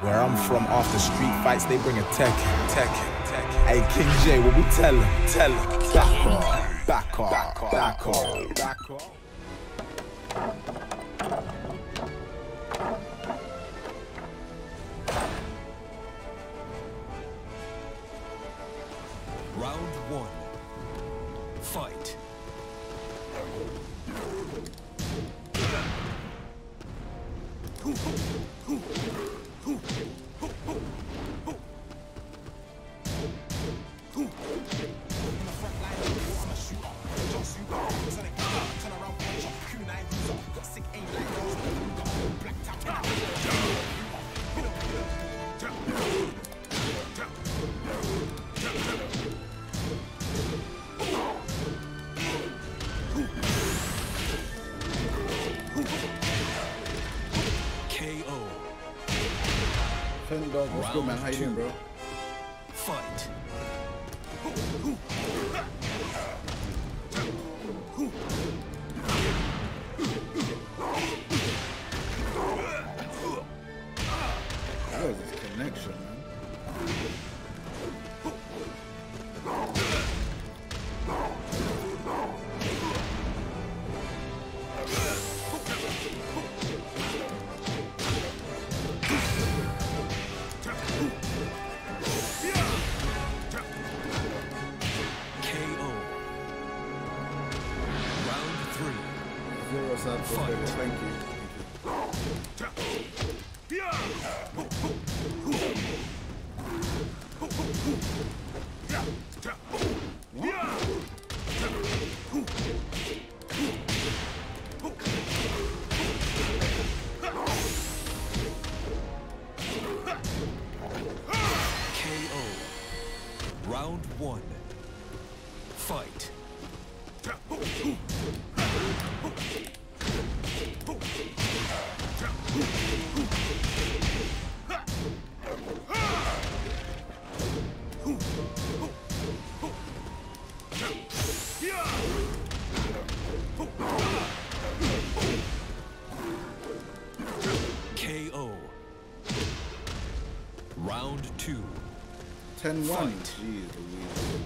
Where I'm from, after street fights, they bring a tech. Hey, King J, what we tell him? Back off. Round one. Fight. Dog, what's good, man? How you doing, bro? Fight. What is this connection, man? Thank you. KO. Round one. Fight. KO. Round two. 10-1. Jeez Louise.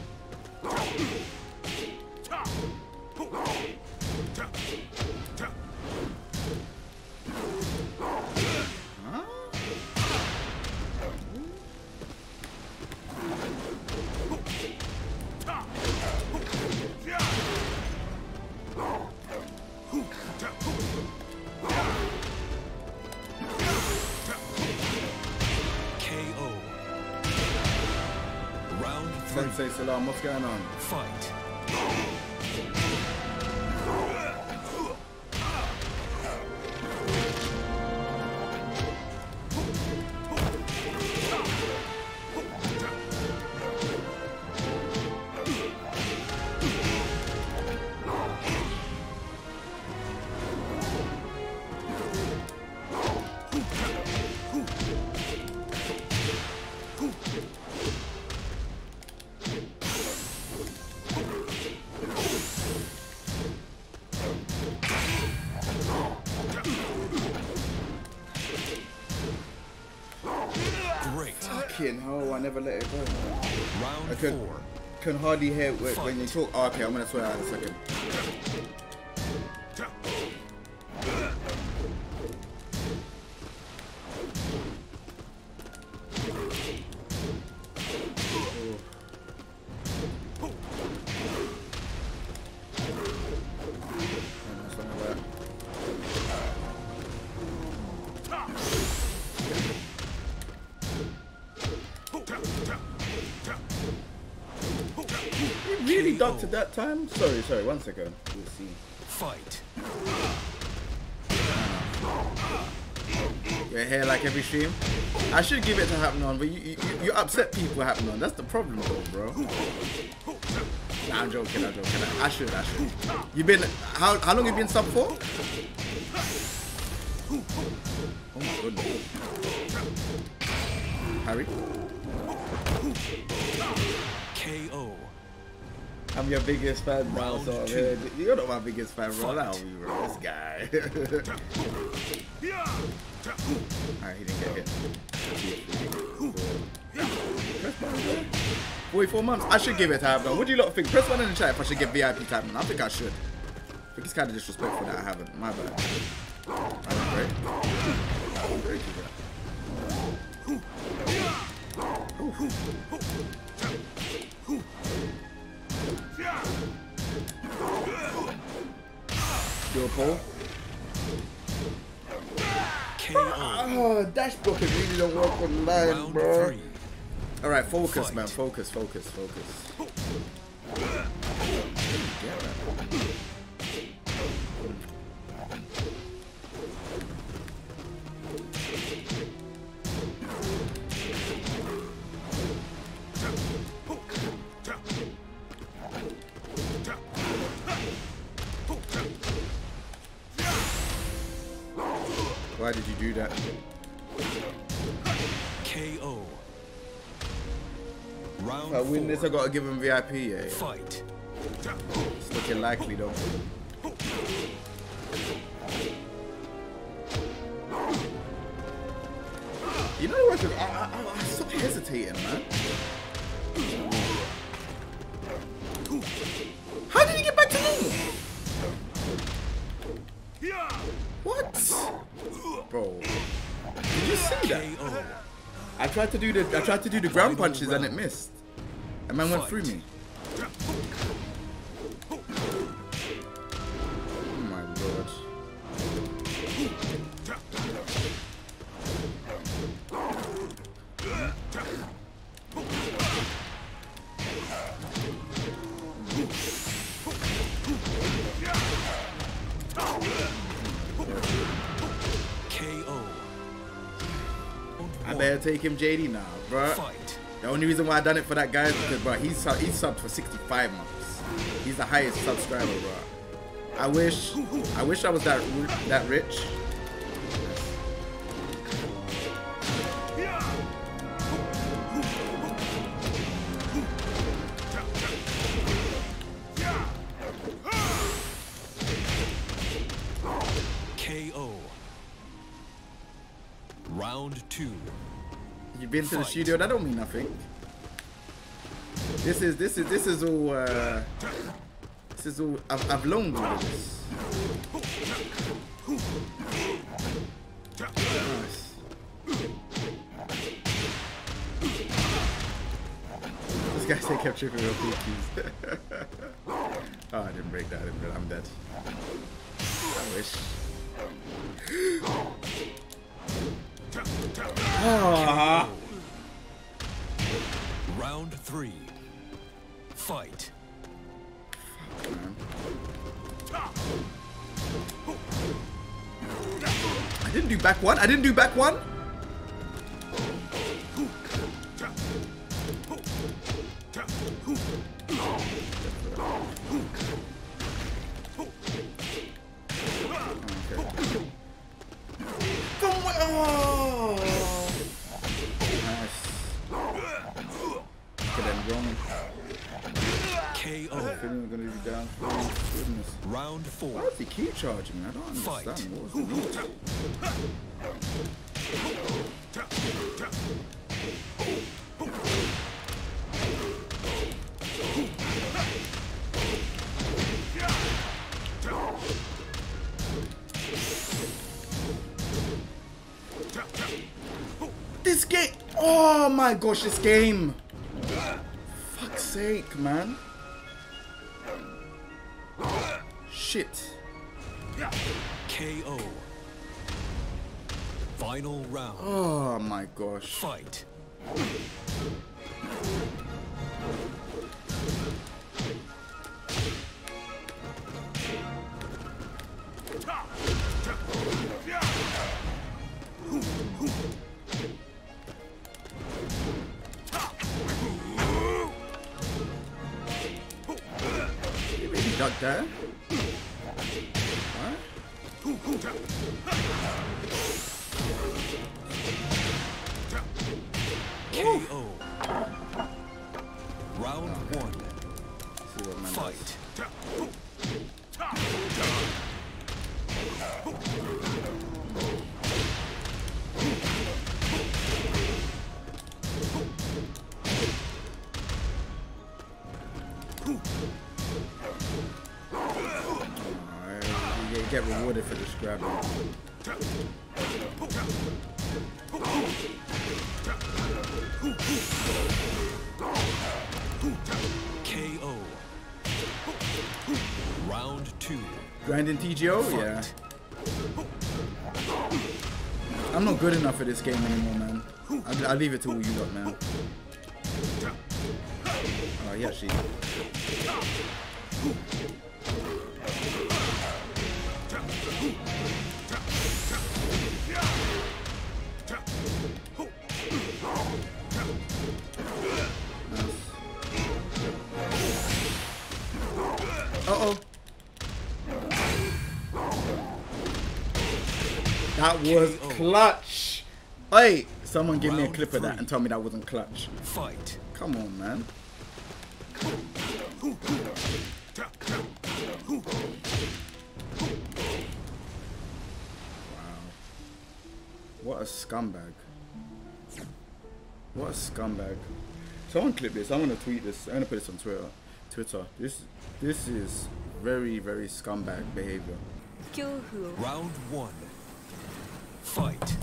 Sensei Salam, what's going on? Fight. Fucking hell, I never let it go. Round I can hardly hear when you talk. Oh, okay, I'm gonna swear out in a second. Really ducked at that time? Sorry, 1 second. We'll see. Fight. Your hair like every stream? I should give it to Hapnon, but you upset people, Hapnon. That's the problem, bro. Nah, I'm joking. I should. You been how long you been sub for? Oh my goodness. Harry? KO. I'm your biggest fan, bro. So, man, you're not my biggest fan, bro. Allow me, bro. This guy. Alright, he didn't get hit. 44 months. I should give it to Hype. What do you lot think? Press one in the chat if I should give VIP to Hype. I think I should. I think it's kind of disrespectful that I haven't. My bad. I'm great. Great to that. Do a pull. KO. Oh, dash blocking really don't work online, Round bro. 3. Alright, focus, Fight. man. Focus. Why did you do that? KO. Round If I win this, I 4. gotta give him VIP, yeah. Fight. It's looking likely though. You know what? I stop hesitating, man. How did he get back to me? What? Bro. Did you see that? KO. I tried to do the ground punches and it missed. And man went through me. Oh my god. KO. I better take him JD now, bro. Fight. The only reason why I done it for that guy is because, bro, he's subbed for 65 months. He's the highest subscriber, bro. I wish I was that rich. KO. Round 2. You've been to the Fight. studio. That don't mean nothing. This is all. I've loaned all of this. Nice. This guy said kept tripping real peakies. Oh, I didn't break that. I'm dead. I wish. Oh. Round 3. Fight. I didn't do back one. Oh. Nice. Could have been wrong. KO. Feeling we're gonna be down for goodness. Round Why 4. does he keep charging me? I don't understand. Fight. What was the need? This game! Oh my gosh, this game! Fuck's sake, man. Shit. KO. Final round. Oh my gosh. Fight. You really ducked that? Huh? KO. Round 1. See what man does. Fight. get rewarded for just grabbing. KO. Round 2. Grinding TGO? Yeah. I'm not good enough for this game anymore, man. I'll leave it to all you lot, man. Oh, yeah, she. Uh-oh. That was clutch. Hey, someone give me a clip of that and tell me that wasn't clutch. Fight. Come on, man. Wow. What a scumbag. What a scumbag. Someone clip this. I'm gonna tweet this. I'm gonna put this on Twitter. This is very, very scumbag behavior. Round 1. Fight.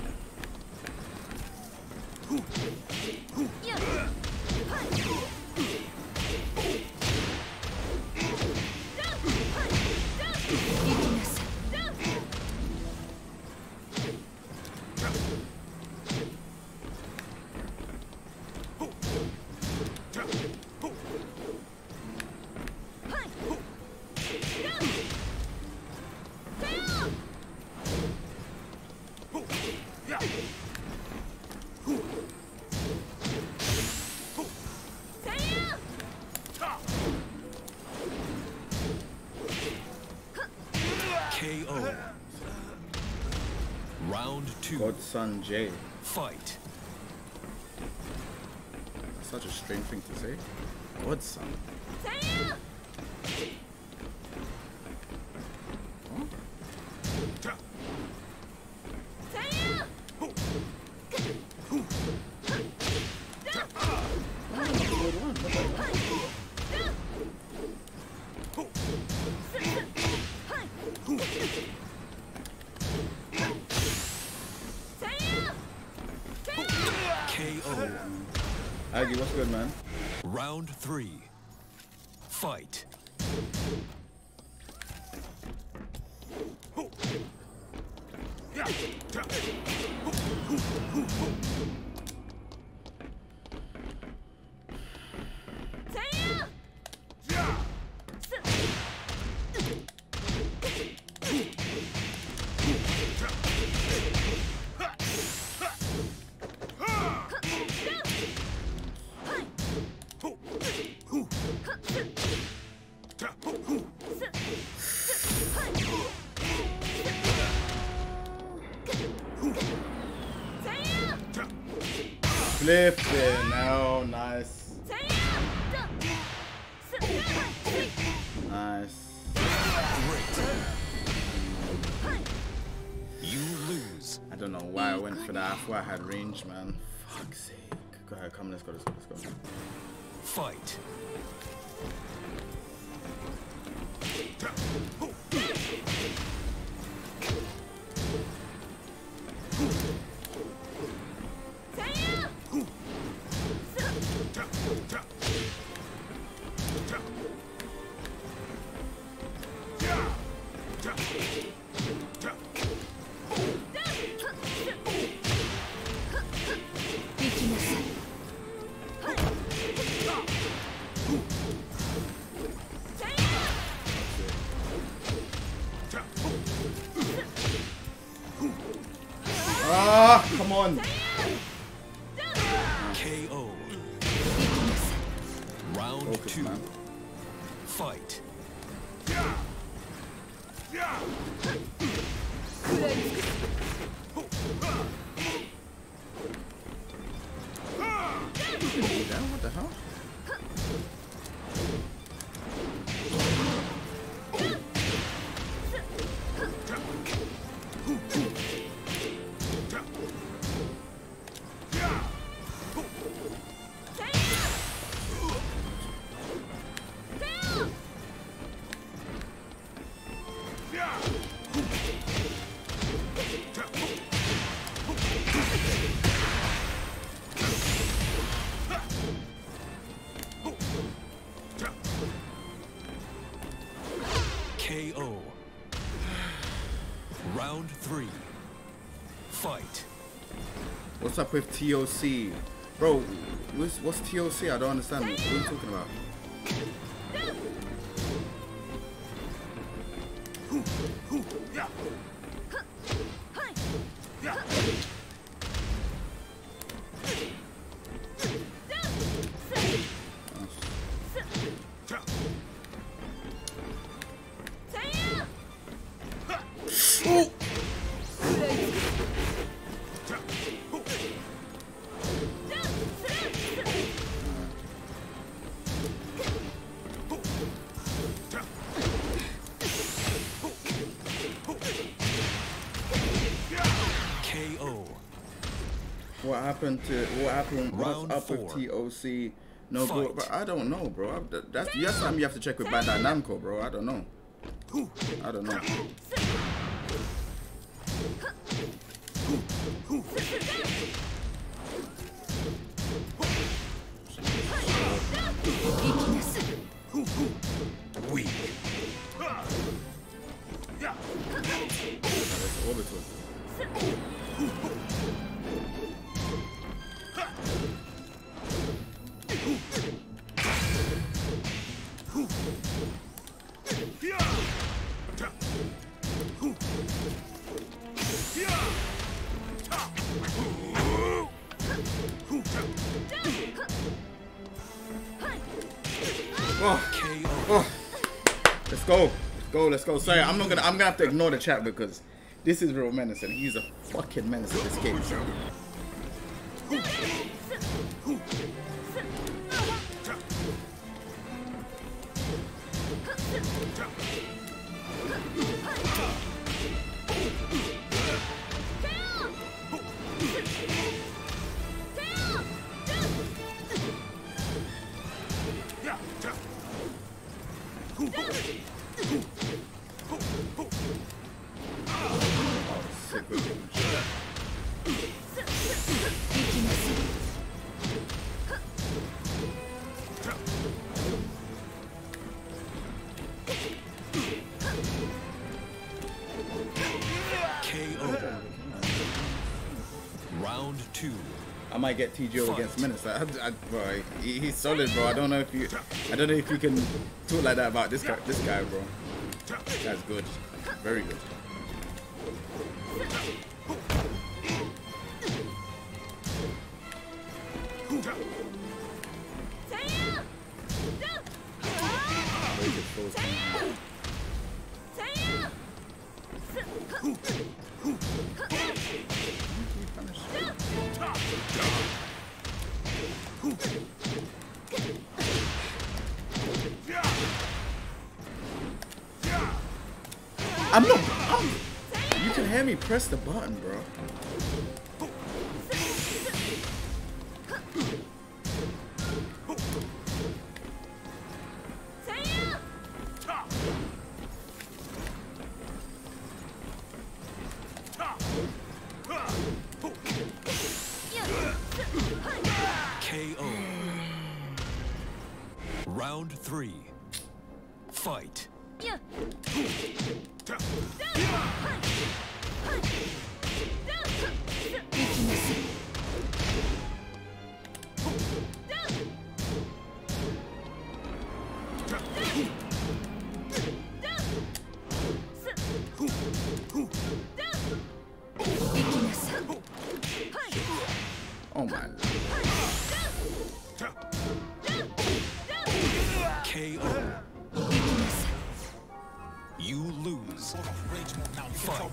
KO. Round 2. Godson J. Fight. That's such a strange thing to say. Godson. KO. Aggie, what's good, man? Round 3. Fight. Flipping. Oh, nice. Nice. You lose. I don't know why I went for that. I thought I had range, man. Fuck's sake. Go ahead, come, let's go, let's go, let's go. Fight. Ah, come on. KO. Round Focus, 2. man. Fight. What the hell? What's up with TOC? Bro, what's TOC? I don't understand. What are you talking about? What's up with TOC? No, bro, but I don't know, bro. That's something you have to check with Bandai Namco, bro. I don't know. I don't know. Weak. Let's go. Sorry, I'm gonna have to ignore the chat because this is real menacing. He's a fucking menace in this game. Round 2. I might get TGO against Menace. Bro, he's solid, bro. I don't know if you can talk like that about this guy, bro. That's good, very good. You can hear me press the button, bro. KO. Round 3. Fight. Oh my. KO. You lose. Fight.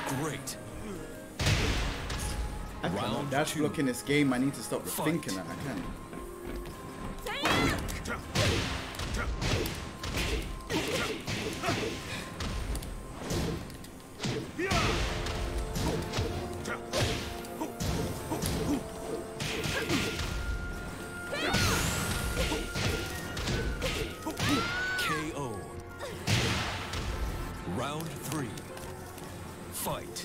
Great. I cannot Round dash two. block in this game. I need to stop Fight. thinking that I can. KO. Round 3. Fight.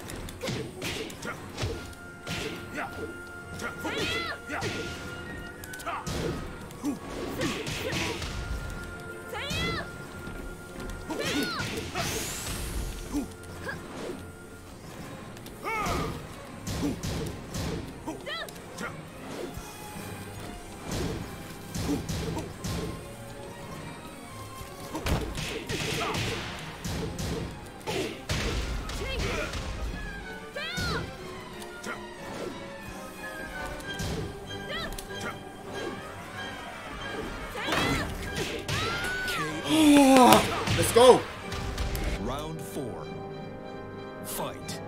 Let's go. Round 4. Fight.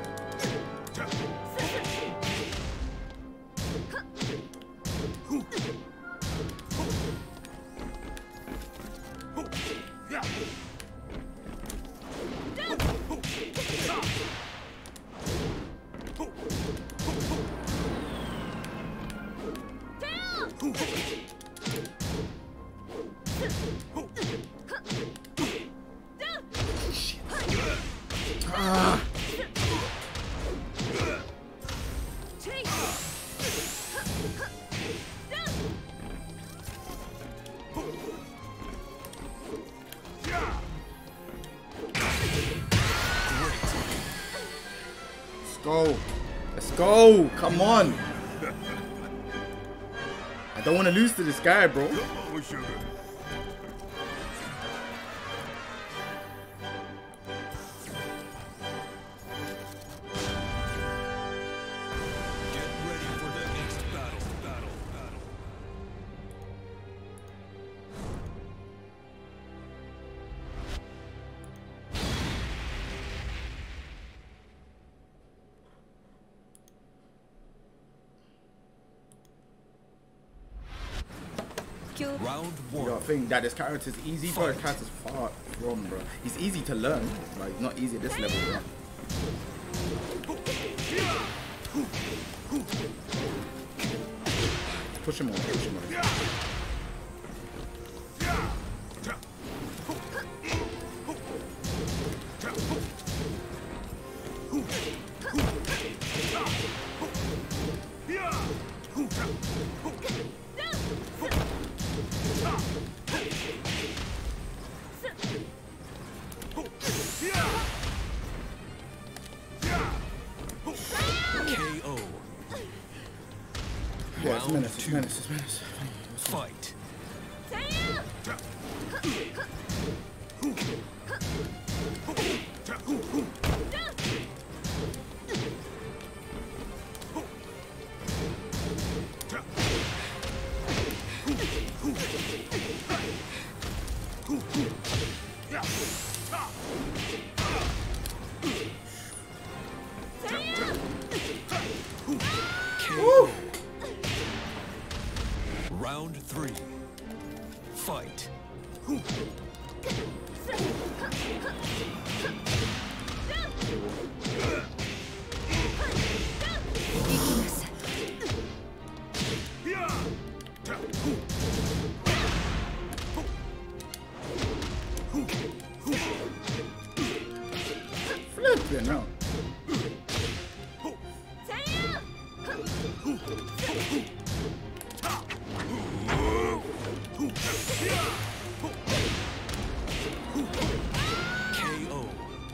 Let's go. Let's go. Come on. I don't want to lose to this guy, bro. Get ready for the next battle. Round You 1. gotta think that this character's easy, bro. This character's far from, bro. He's easy to learn, but he's not easy at this level, bro. Push him on, push him on. KO. Yeah, it's Round menace, it's 2. menace, it's menace. Fight. KO. Round 3. Fight. Flipping out. KO.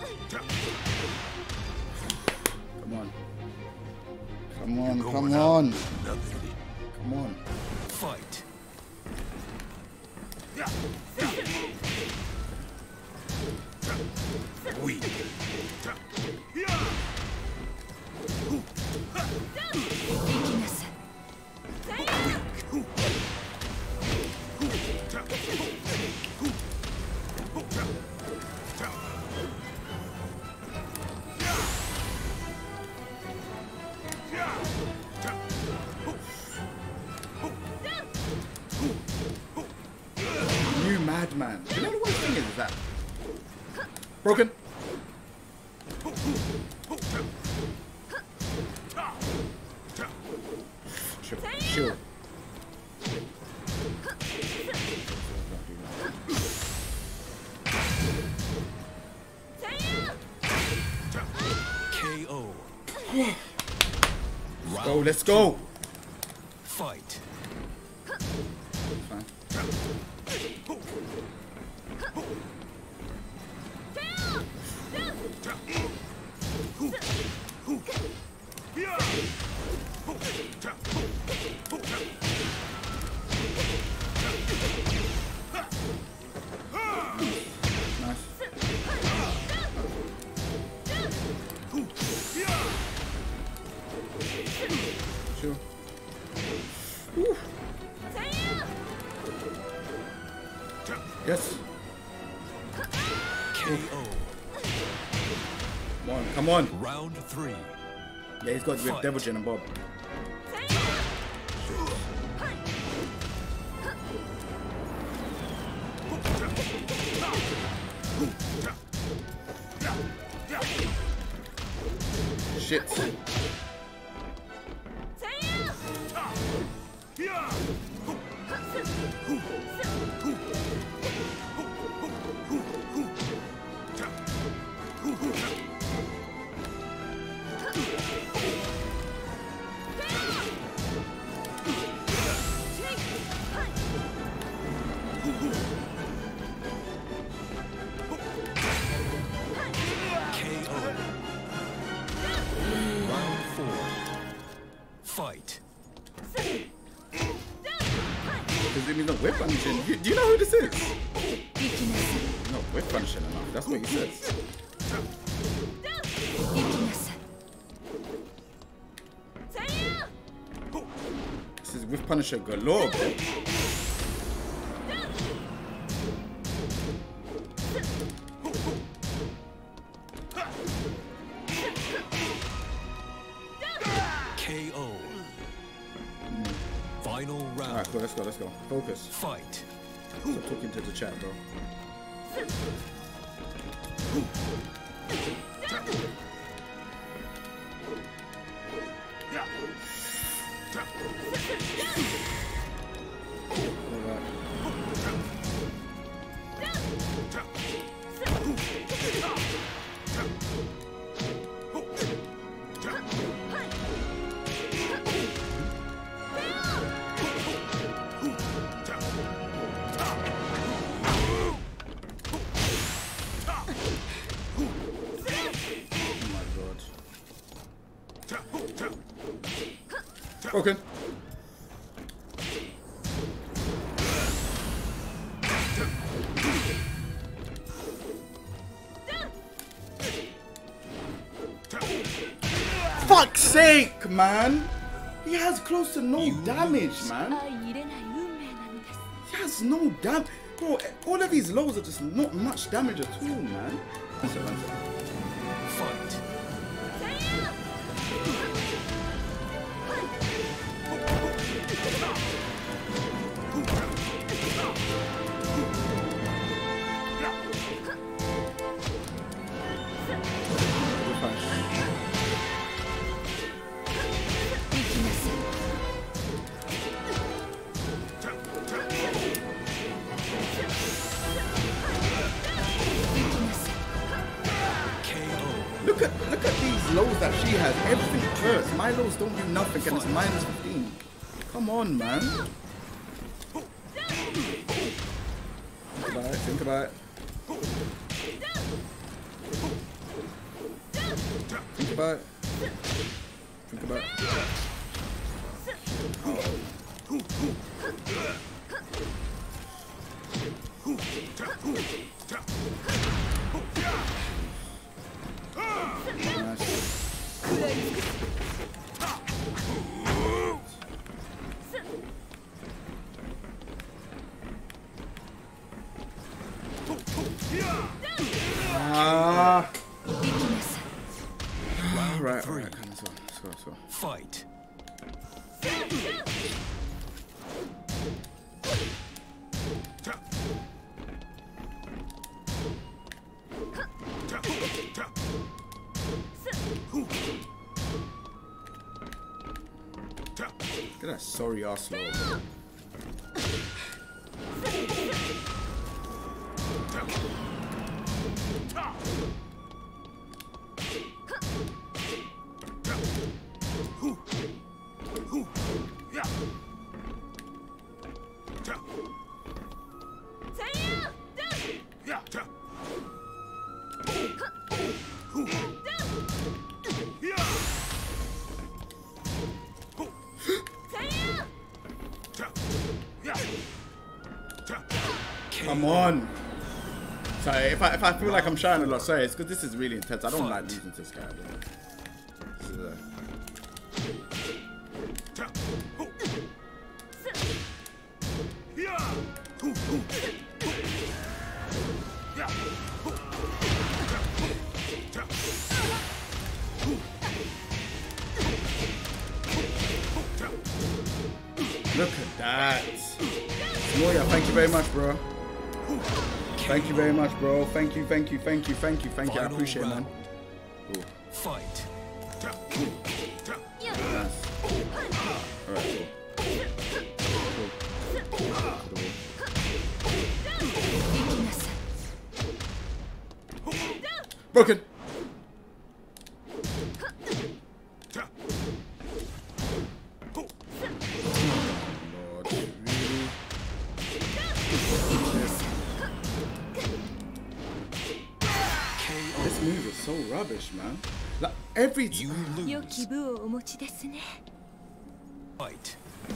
Come on. Come on, come on. Come on. Fight. Weak. Broken. Sure. KO. Let's go. Fight. Fine. Nice. Sure. Woo. Yes. KO. Come on, come on. Round 3. Yeah, he's got with Devil Jin and Bob. Shit. Round 4. Fight. Because he's not whip punishing. Do you know who this is? No, whip punishing enough. That's what he says. This is whip punisher galore, bro. KO. Final round. Alright, cool, let's go, let's go. Focus. Fight. Stop talking to the chat, bro. Okay. Fuck's sake, man! He has close to no damage, man. He has no damage. Bro, all of these lows are just not much damage at all, man. Fight. Look at these lows that she has. Everything hurts. My lows don't do nothing and it's minus 15. Come on, man. Think about it, think about it. Think about it. Think about it. Right, come, let's go. Fight. Look at that sorry ass slow. Come on. Sorry, if I feel like I'm shying a lot, sorry, it's because this is really intense. I don't like losing to this guy, bro. This is Look at that. Moya, thank you very much, bro. Thank you very much, bro. Thank you. I appreciate it, man. Cool. Fight. Nice. Alright, cool. Broken. This move is so rubbish, man. Like every You lose. Fight.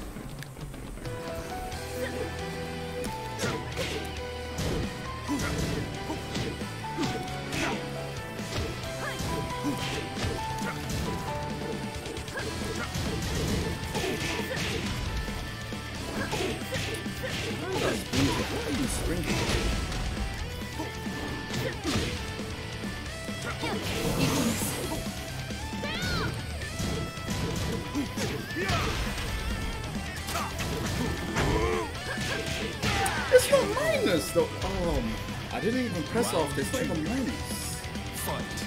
It's not minus though. I didn't even press off this. It's not even minus. Fight.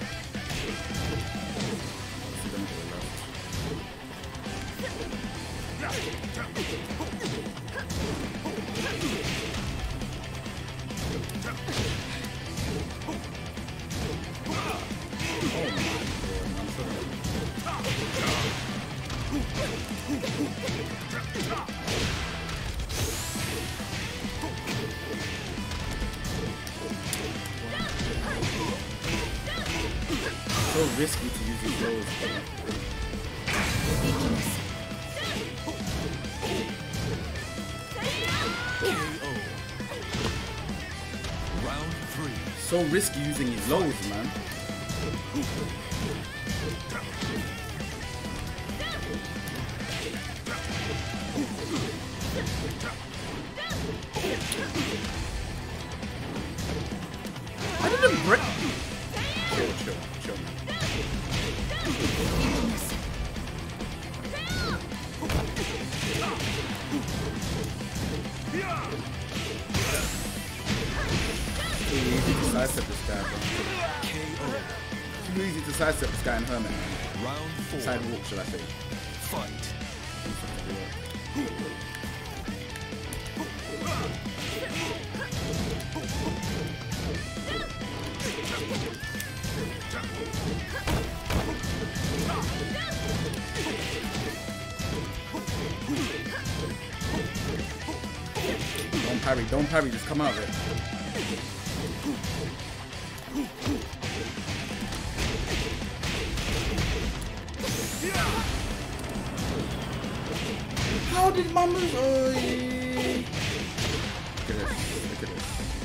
So risky to use these rolls. KO. Round 3. So risky using his lows, man. I didn't break. Chill. Too easy to sidestep this guy, bro. KO. Too easy to sidestep this guy in Hermit. Round 4. Sidewalk, should I say. Fight. Don't parry, just come out of it. How did my move? Oh, yeah. Look at this.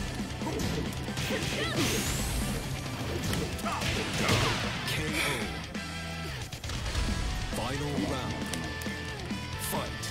KO. Final round. Fight.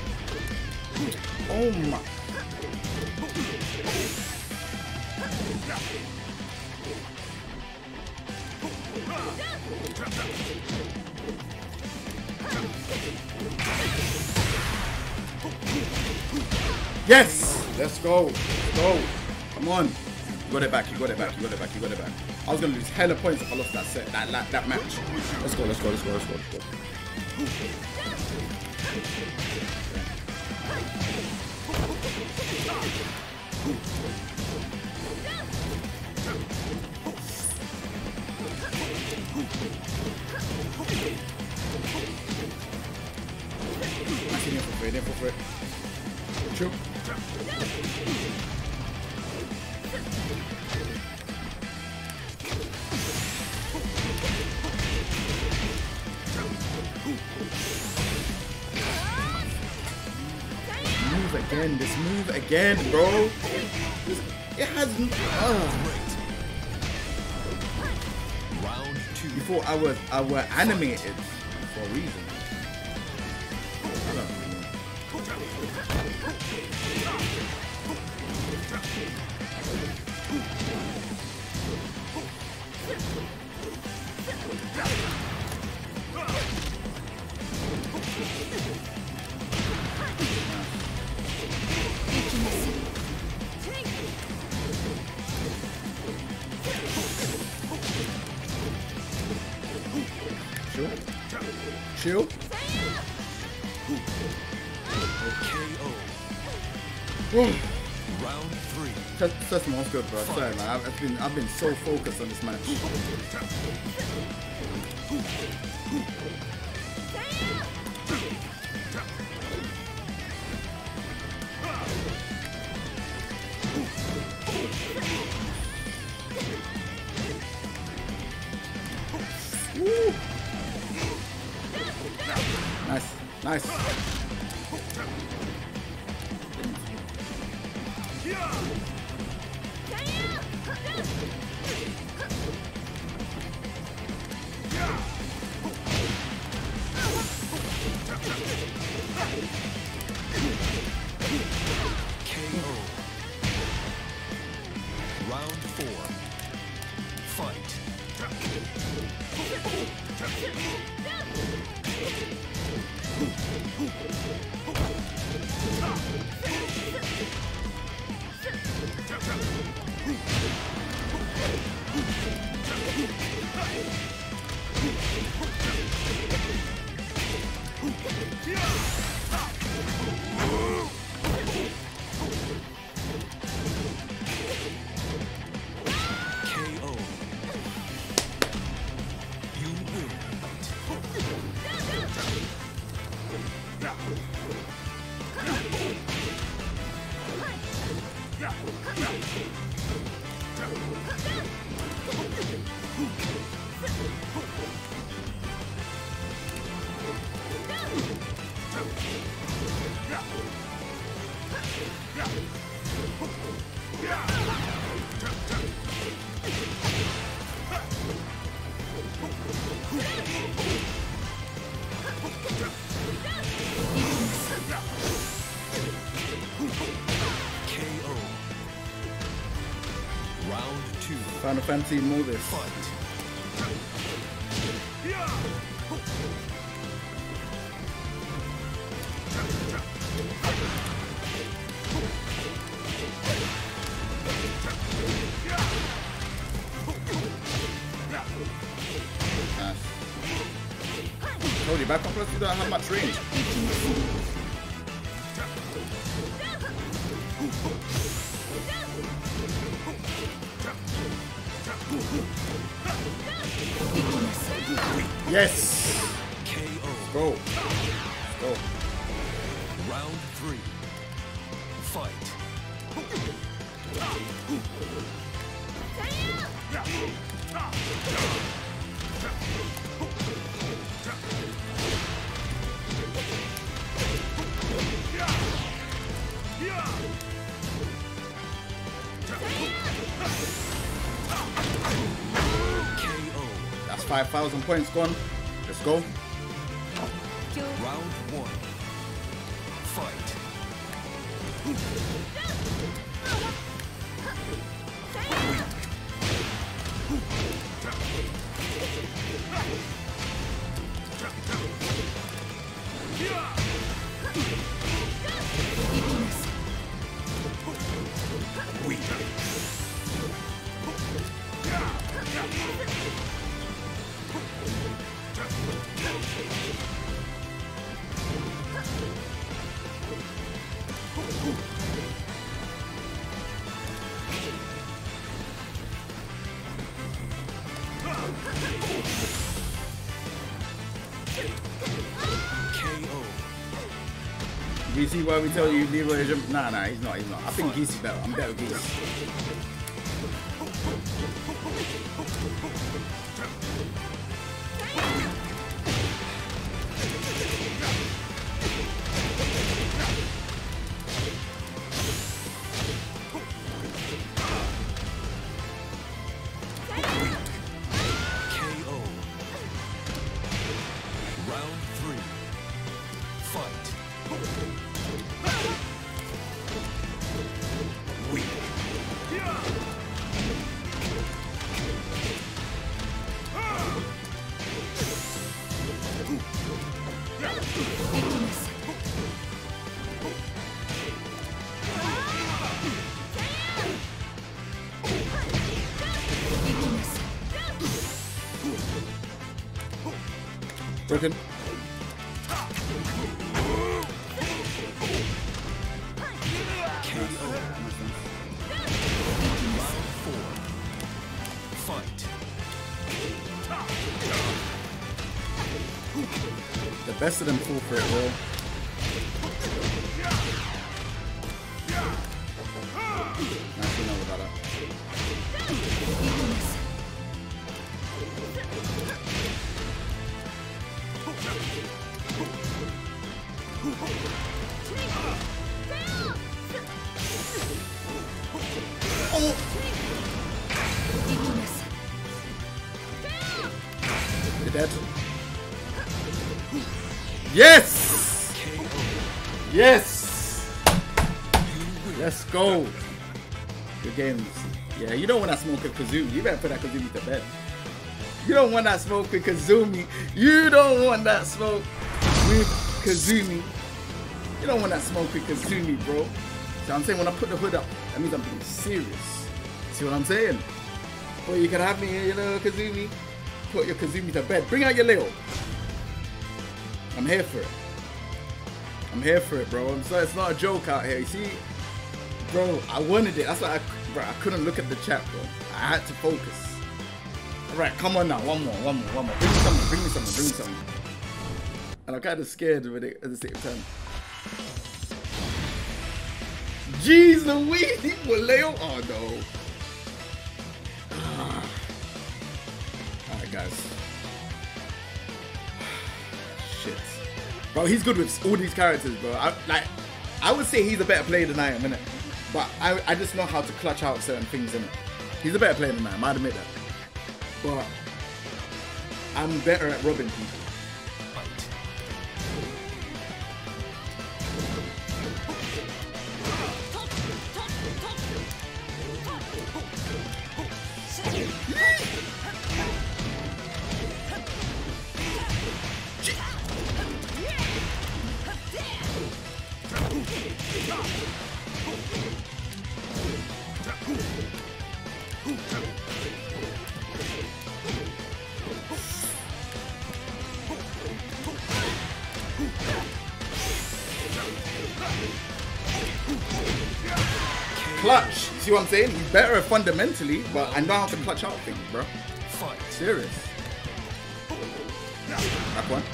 Oh my. Yes! Let's go. Let's go. Come on. You got it back. You got it back. You got it back. You got it back. I was gonna lose hella points if I lost that set, that match. Let's go. Let's go. Let's go. Let's go. Let's go. In for it. True. Move again. This move again, bro. It has. Round 2. You thought I were animated for a reason. I don't know. Chill. KO. Round 3. That's more good, bro. Sorry, man. I've been so focused on this match. Woo. Nice, nice. KO. Round 4. Fight. KO. You win. KO. Round 2. Final Fantasy Modus. Fight. Told you, back on plus you don't have much range. Yes! KO. Go. Let's go. Round 3. Fight. KO. That's 5,000 points gone. Let's go. Round 1. Fight. KO. You see why we tell you Leroy is your... Nah, he's not. I think Geese is better. I'm better with Geese. KO. Round 3. Fight. Broken. Fight. The best of them fall for it, bro. Nice to know about that. Oh! You're dead. Yes! Yes! Let's go. Good games. Yeah, you don't want that smoke with Kazumi. You better put that Kazumi to bed. You don't want that smoke with Kazumi. You don't want that smoke with Kazumi. You don't want that smoke with Kazumi, bro. So I'm saying when I put the hood up, that means I'm being serious. See what I'm saying? Well, you can have me here, you know, Kazumi. Put your Kazumi to bed. Bring out your Leo. I'm here for it. I'm here for it, bro. I'm sorry, it's not a joke out here. You see, bro, I wanted it. That's why I couldn't look at the chat, bro. I had to focus. All right, come on now. One more. Bring me something. And I'm kind of scared with it at the same time. Jeez Louise, Leo. Oh no. Alright, guys. Shit. Bro, he's good with all these characters, bro. I would say he's a better player than I am, innit? But I just know how to clutch out certain things, innit? He's a better player than I am, I'd admit that. But I'm better at robbing people. Clutch. See what I'm saying? He's better fundamentally, but I know how to clutch out things, bro. Fight. Serious. Back one.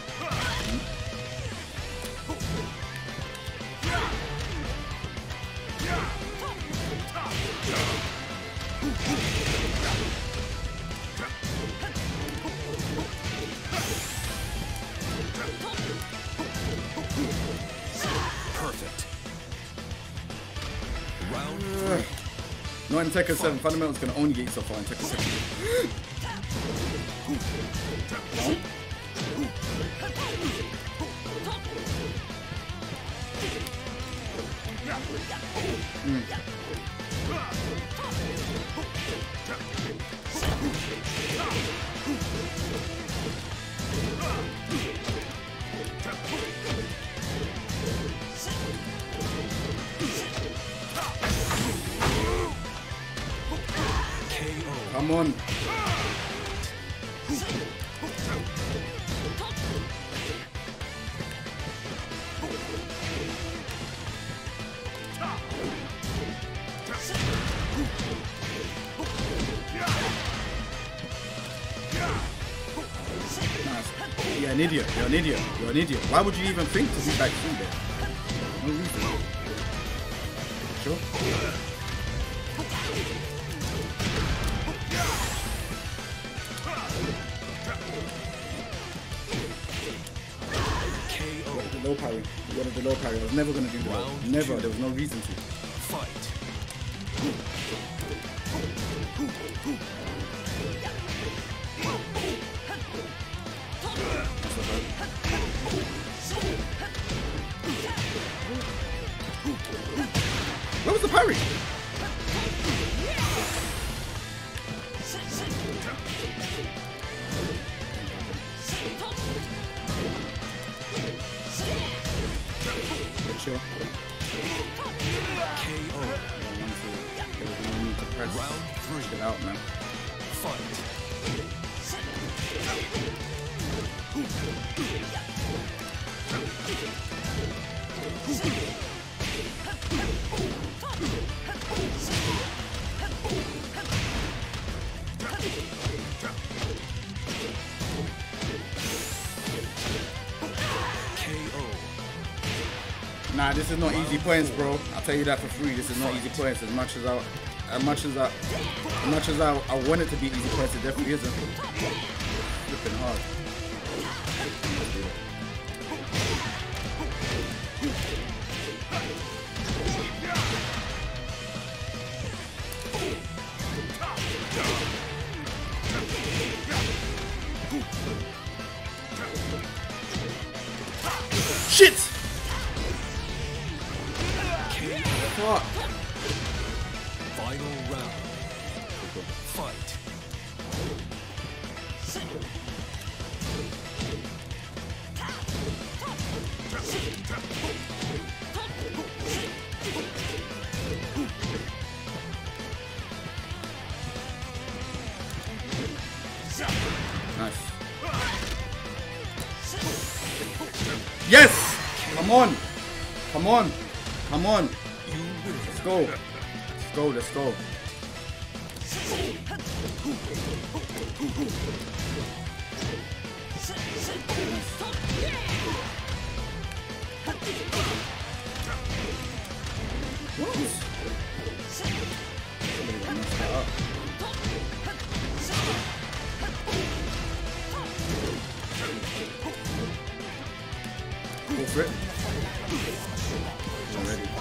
Perfect. Round Not in Tekken 7. Fundamentals can only get you so far in Tekken 7. No? KO. Come on. You're an idiot. You're an idiot. You're an idiot. Why would you even think to be back through there? No reason. Sure. KO. The low parry. You wanted the low parry. I was never gonna do that. Round Never. two. There was no reason to. Fight. Where was the parry? Sure. KO. Round three. Get out, man. Fight. KO. Nah, this is not easy points, bro. I'll tell you that for free. This is not easy points. As much as I want it to be easy points, it definitely isn't. Flipping hard. Shit! Fuck. Final round. Fight. Nice. Yes! Come on! Come on! Come on! Let's go! Let's go, let's go. Go for it. I'm ready.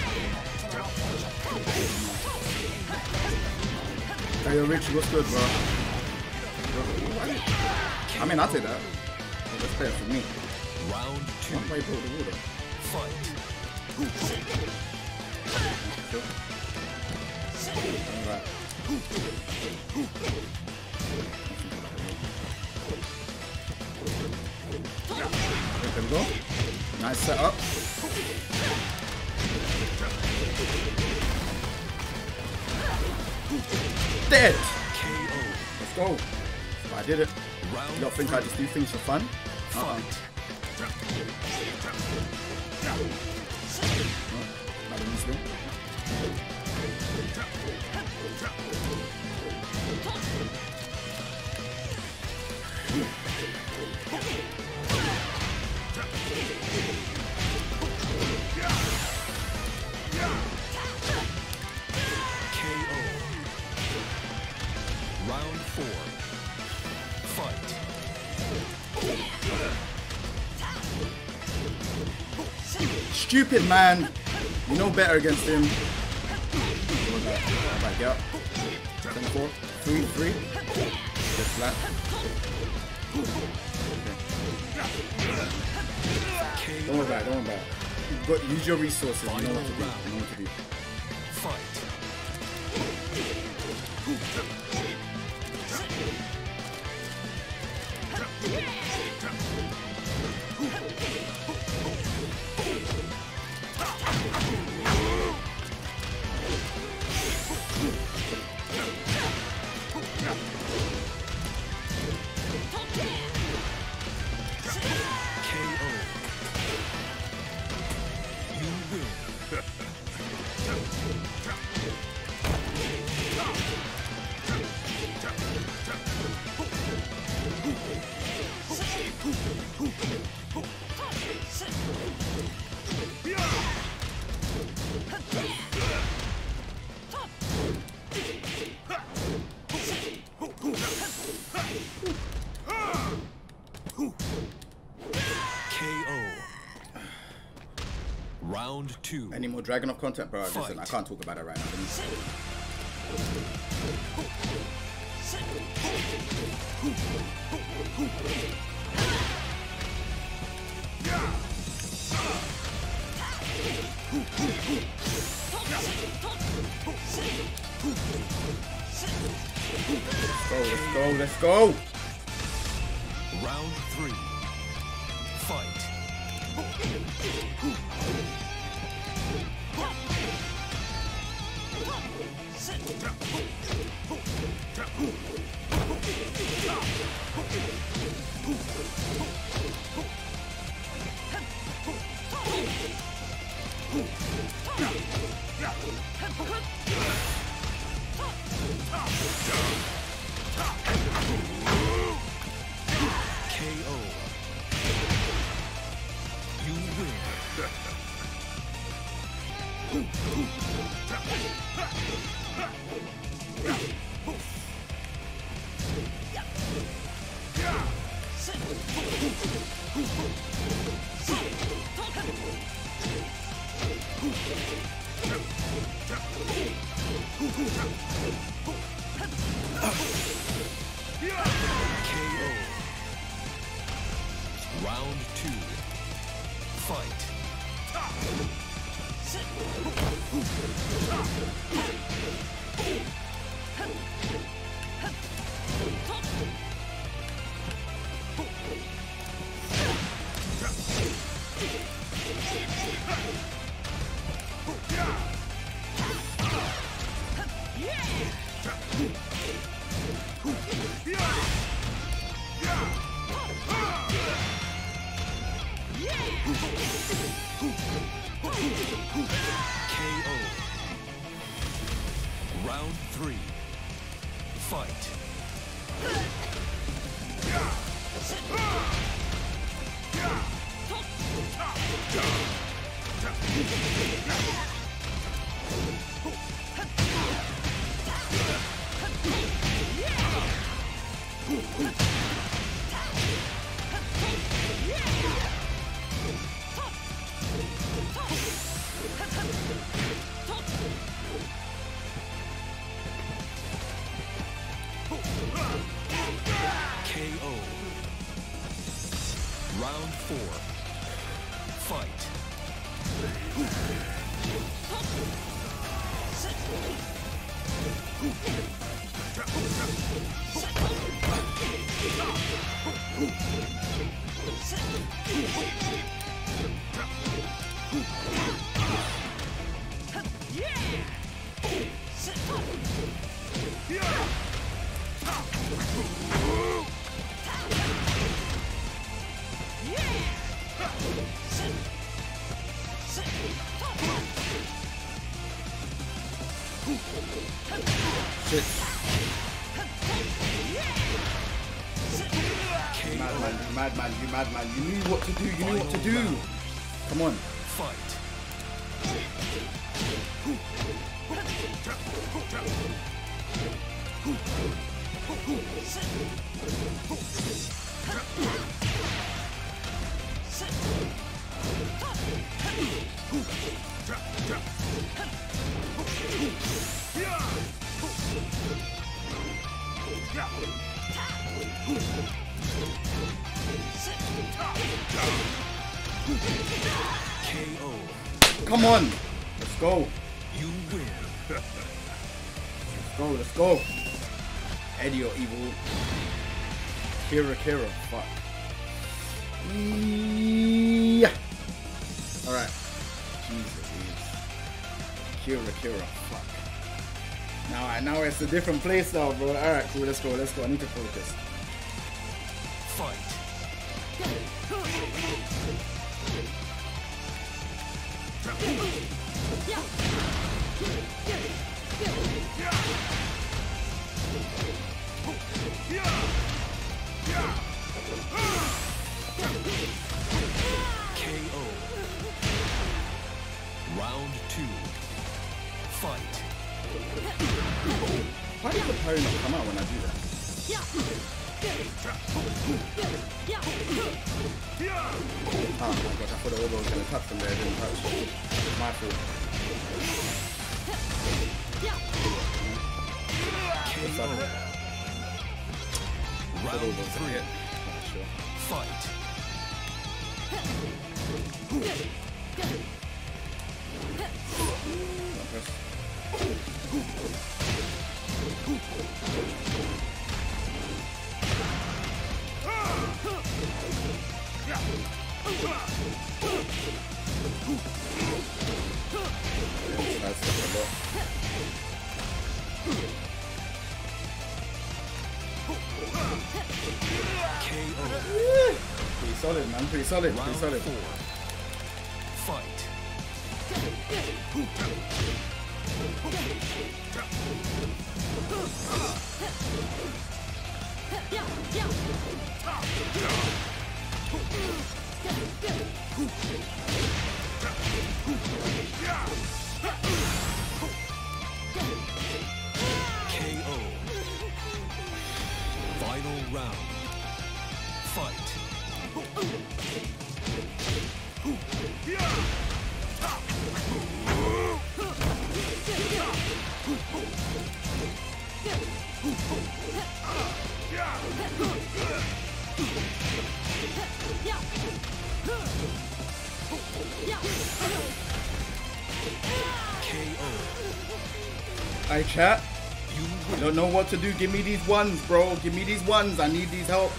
Hey, yo, Richie, what's good, bro? I mean, I'll take that. That's fair for me. Round two. Why you put the water? Fight. Alright. There we go. Nice setup. Dead! KO. Let's go. I did it. Round You don't think I just do things for fun? Fight. Not in this room. KO. Round four. Fight. Stupid man. You know better against him. Back out. 10-4. 3-3. Just flat. Don't worry about it. Don't worry about it. Use your resources. You know what to do. You know what to do. Fight. 2. Any more Dragon of content, bro? Listen, Fight. I can't talk about it right now. Let's go. Round 3. Fight. KO. You win. KO. Round 2. Fight. KO. Round 3. Fight. KO. Round 4. Fight. Shit. KO. Madman, you madman. You knew what to do. You knew what to do. Come on. Fight. KO. Come on. Let's go. You win. Let's go. Eddie or Evil. Kira. Fuck. Yeah. Alright. Jesus. Kira. Fuck. Now it's a different place now, bro. Alright, cool. Let's go. I need to focus. Fight. KO. Round 2. Fight. Why did the parry not come out when I do that? Oh my gosh, I thought the elbow was going to touch from there, it didn't touch. My fault. KO. Round 3. Sure. Fight. That's a lot. KO. Pretty solid, man. Pretty solid. Round Pretty solid. 4. Fight. KO. Final round. Fight. KO. Hey, chat. You I win. don't know what to do. Give me these ones, bro. Give me these ones. I need these help.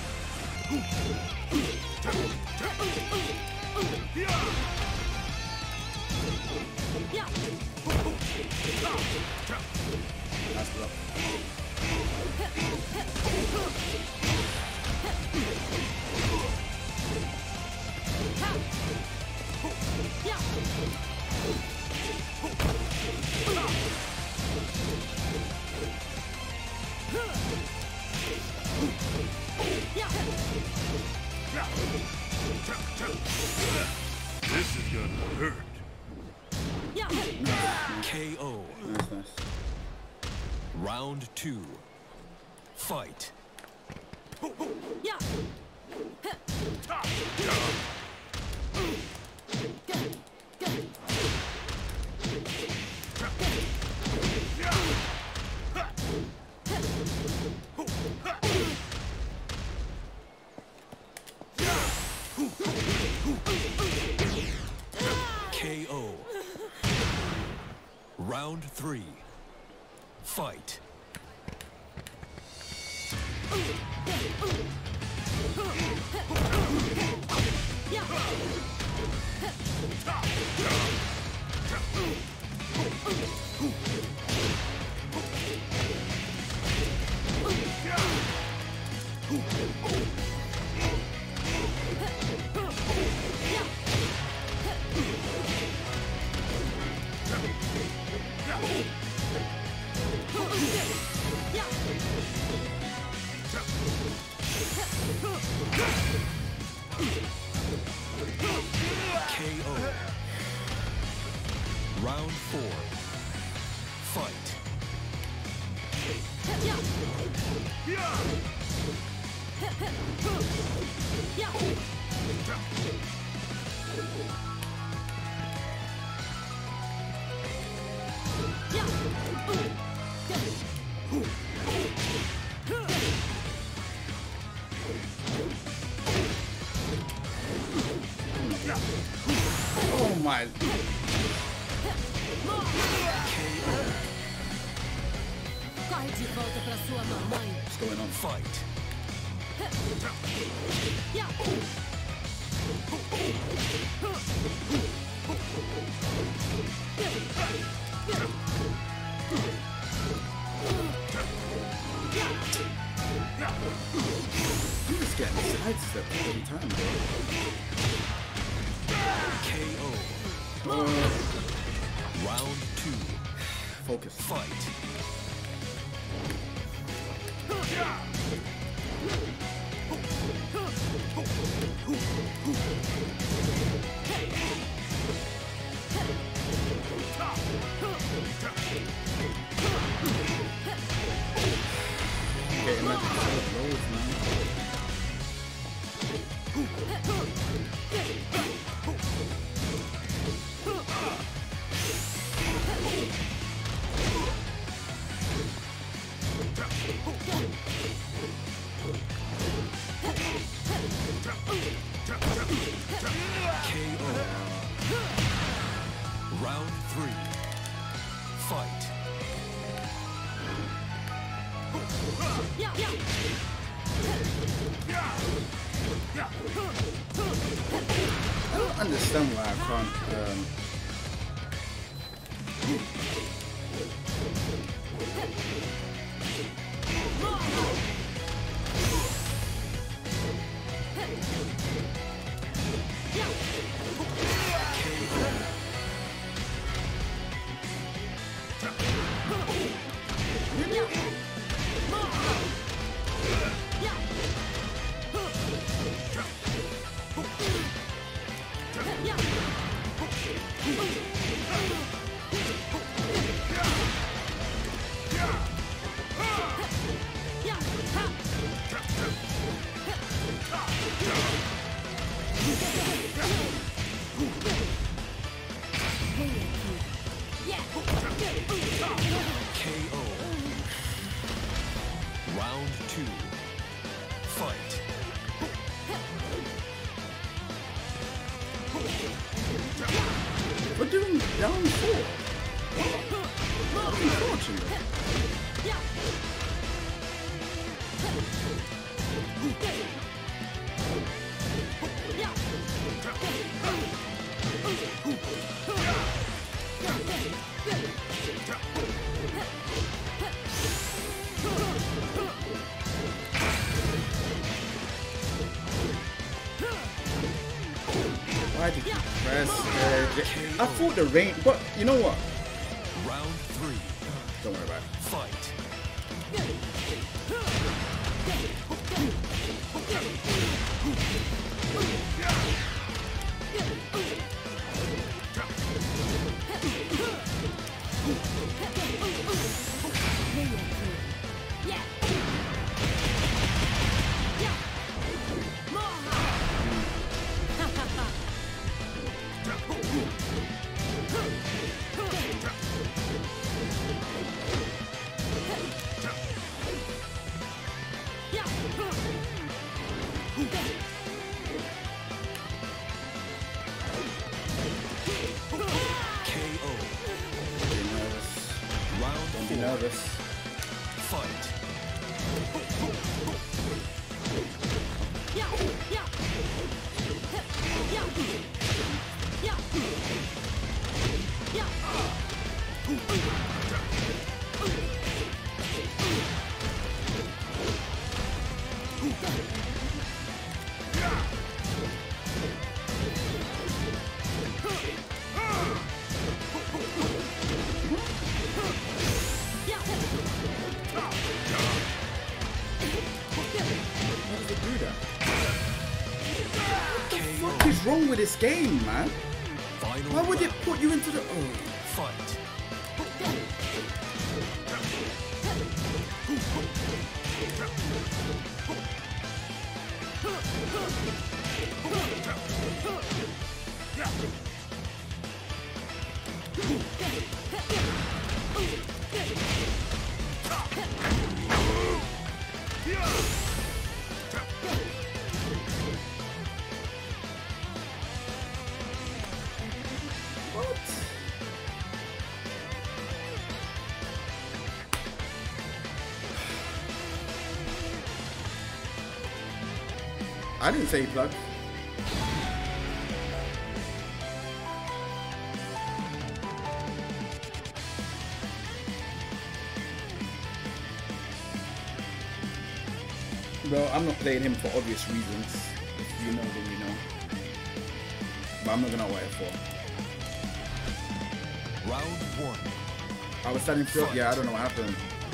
That's rough. This is gonna hurt. KO. Nice, nice. Round 2. Fight. KO. Round 3. Fight. KO. Round 4. Fight. Oh my. Corre de volta pra sua mamãe. What's going on? Fight. I'm just getting sidestepped every time, bro. KO. Round 2. Focus. Fight. getting that so close, man. KO. Round 3. Fight. I don't understand why I can't. KO. Round 2. Fight. We're doing down 4. Unfortunately. Why did you press I thought the range, but you know what? Round 3. Don't worry about it. Fight. KO. Round Don't be 4. nervous. Fight. How did it do that? What is wrong with this game, man? Final Why would it round. put you into the... Oh. Fight. I didn't say plug. Well, I'm not playing him for obvious reasons. If you know, then you know. But I'm not gonna wait for. Round 1. I was standing still. Yeah, I don't know what happened.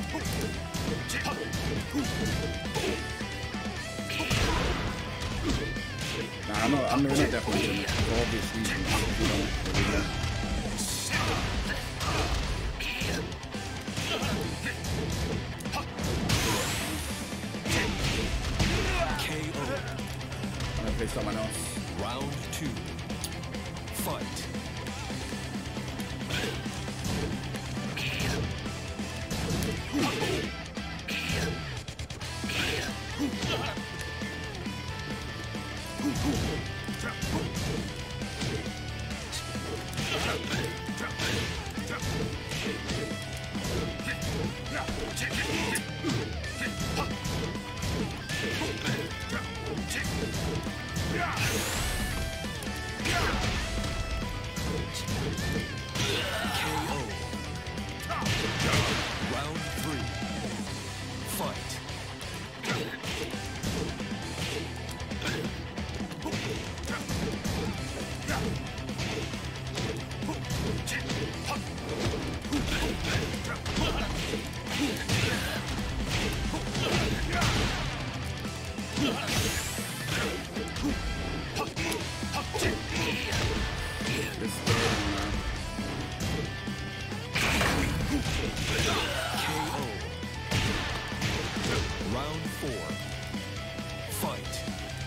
Nah, I'm not definitely doing it for obvious reasons. You know, you know. There's someone else. Round 2. Fight. Round 3. Fight. KO. Round 4. Fight.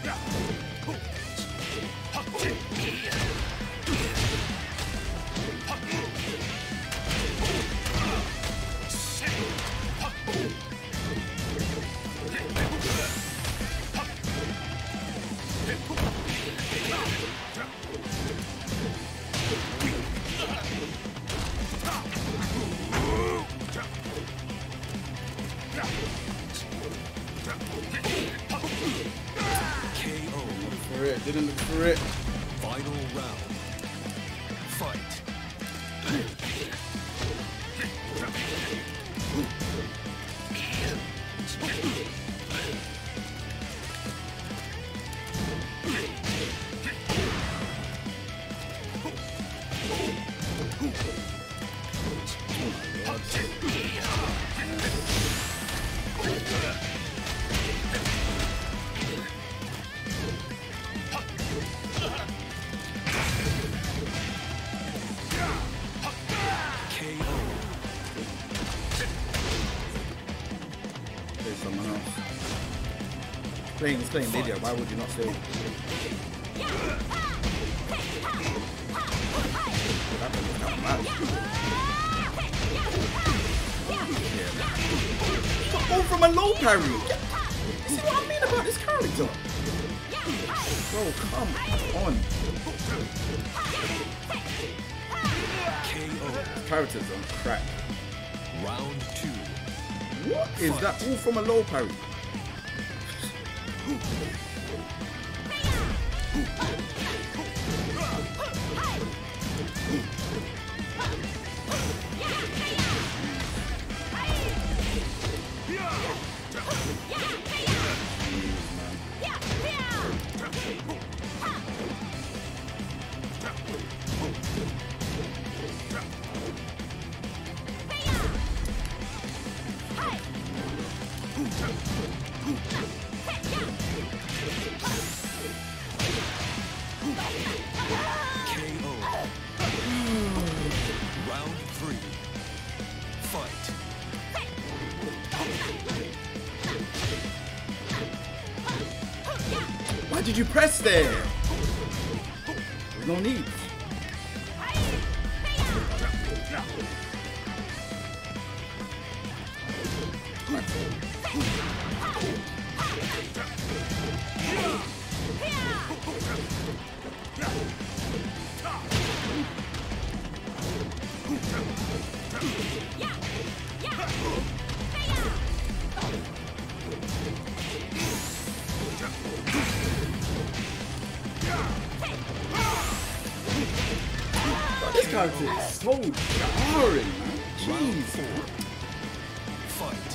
KO. For it. Didn't look for it. Final round. Fight. KO. There's someone else. It's playing video. Why would you not say? That doesn't count much. All from a low parry. You see what I mean about this character? Bro, come on. KO. Characters on crack. Round 2. What is that? All from a low parry. KO. Round 3. Fight. Why did you press there? There's no need. This character is so jarring, man. Round Jeez. 4. Fight.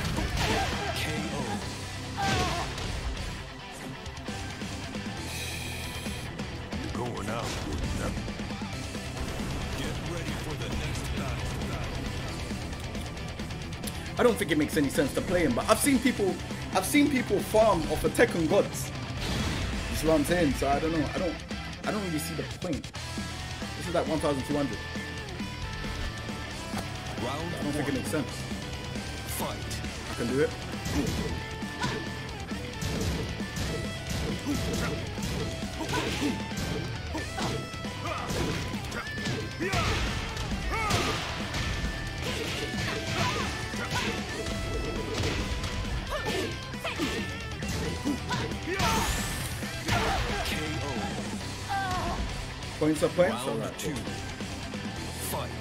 KO. I don't think it makes any sense to play him. But I've seen people farm off of Tekken gods. That's what I'm saying. So I don't know. I don't really see the point. This is like 1,200. Round I don't think it makes sense. fight. I can do it. Points up points? Round Alright. 2. Fight.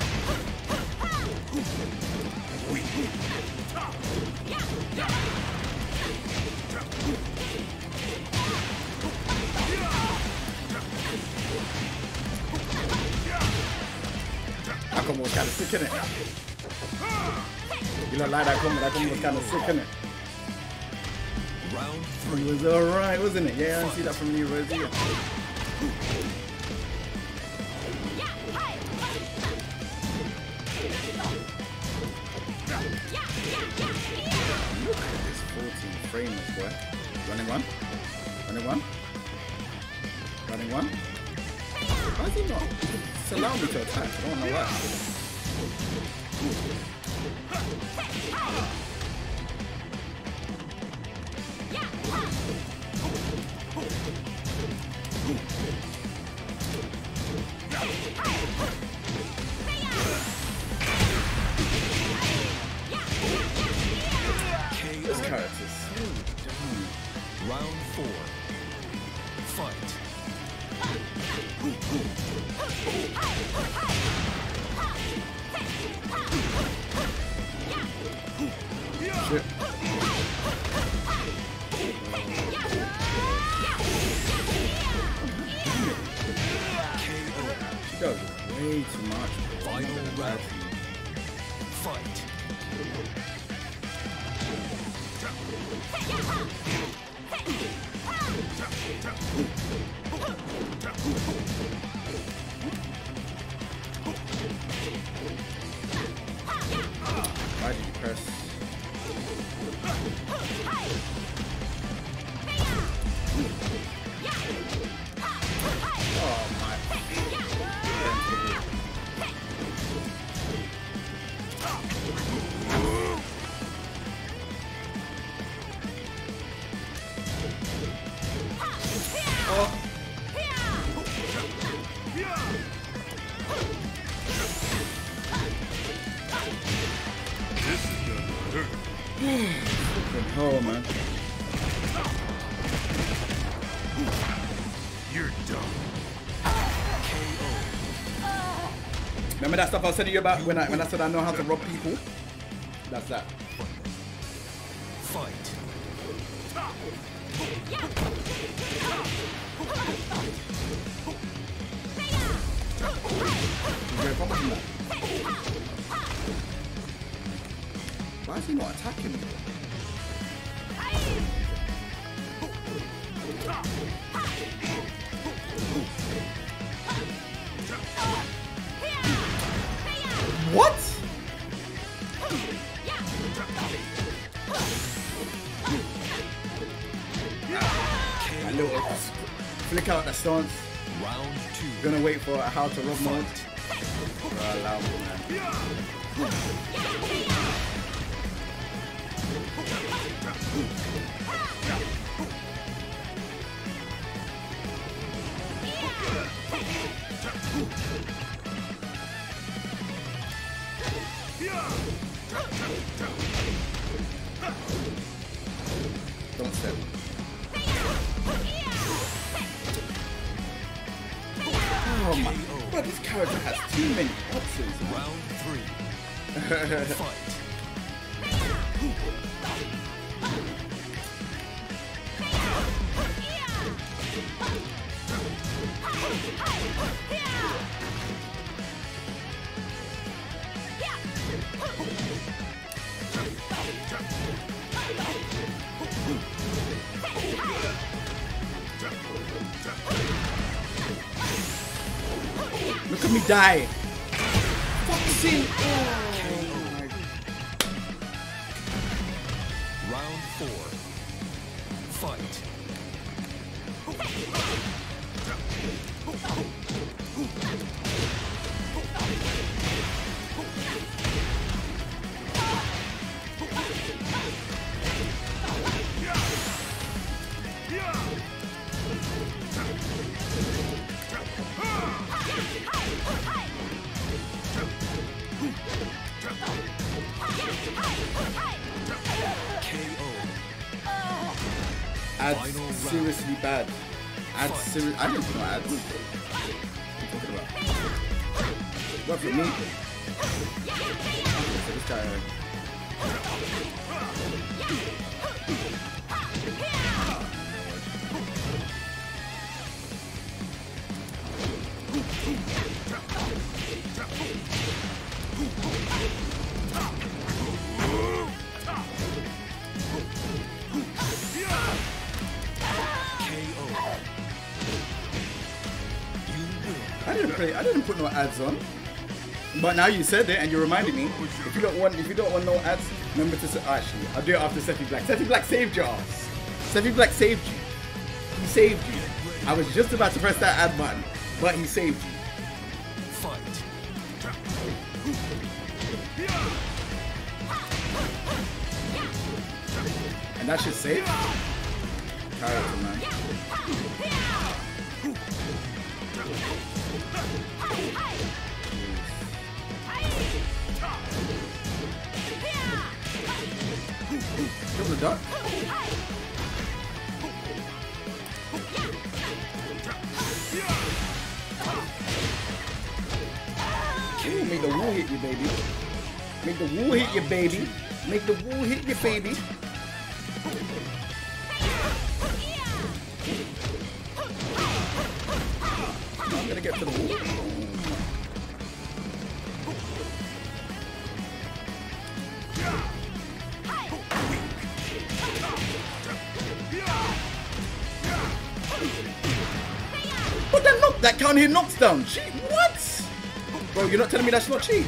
That combo was kind of sick, innit? You don't like that combo was kind of sick, innit? Round It was alright, wasn't it? Yeah, I see that from Leroy. Look at this 14 frames, boy. Running one. Running one. Running one. Why is he not? It's allowing me to attack. I don't know why. This character's so dumb. Round 4. Fight. Shit. She does way too much. Final round. Fight. Why did you press? Oh my. Oh man. You're done. Remember that stuff I was telling you about when I said I know how to rob people? That's that. Fight. Why is he not attacking me? What? A little flick out the stance. Round 2. Gonna wait for how to rob mode. Bro, allow me, man. Don't step. Oh my. Bro, this character has too many options. Round 3. Fight. Look at me die. Fucking. Oh my. Fight. Ads seriously bad. Ads serious. I didn't know ads. What are you talking about? What for me? Okay, so this guy. I didn't put no ads on. But now you said it and you reminded me. If you don't want no ads, remember to say, actually, I'll do it after Sephi Black. Sephi Black saved your ass. Sephi Black saved you. He saved you. I was just about to press that ad button, but he saved you. Fight. And that should save. Character, man. Give him the duck. Ooh, make the wool hit you, baby. Make the wool hit you, baby. Make the wool hit you, baby. I'm gonna get to the wool. But that can't hit knocks down. Cheat? What? Bro, you're not telling me that's not cheat?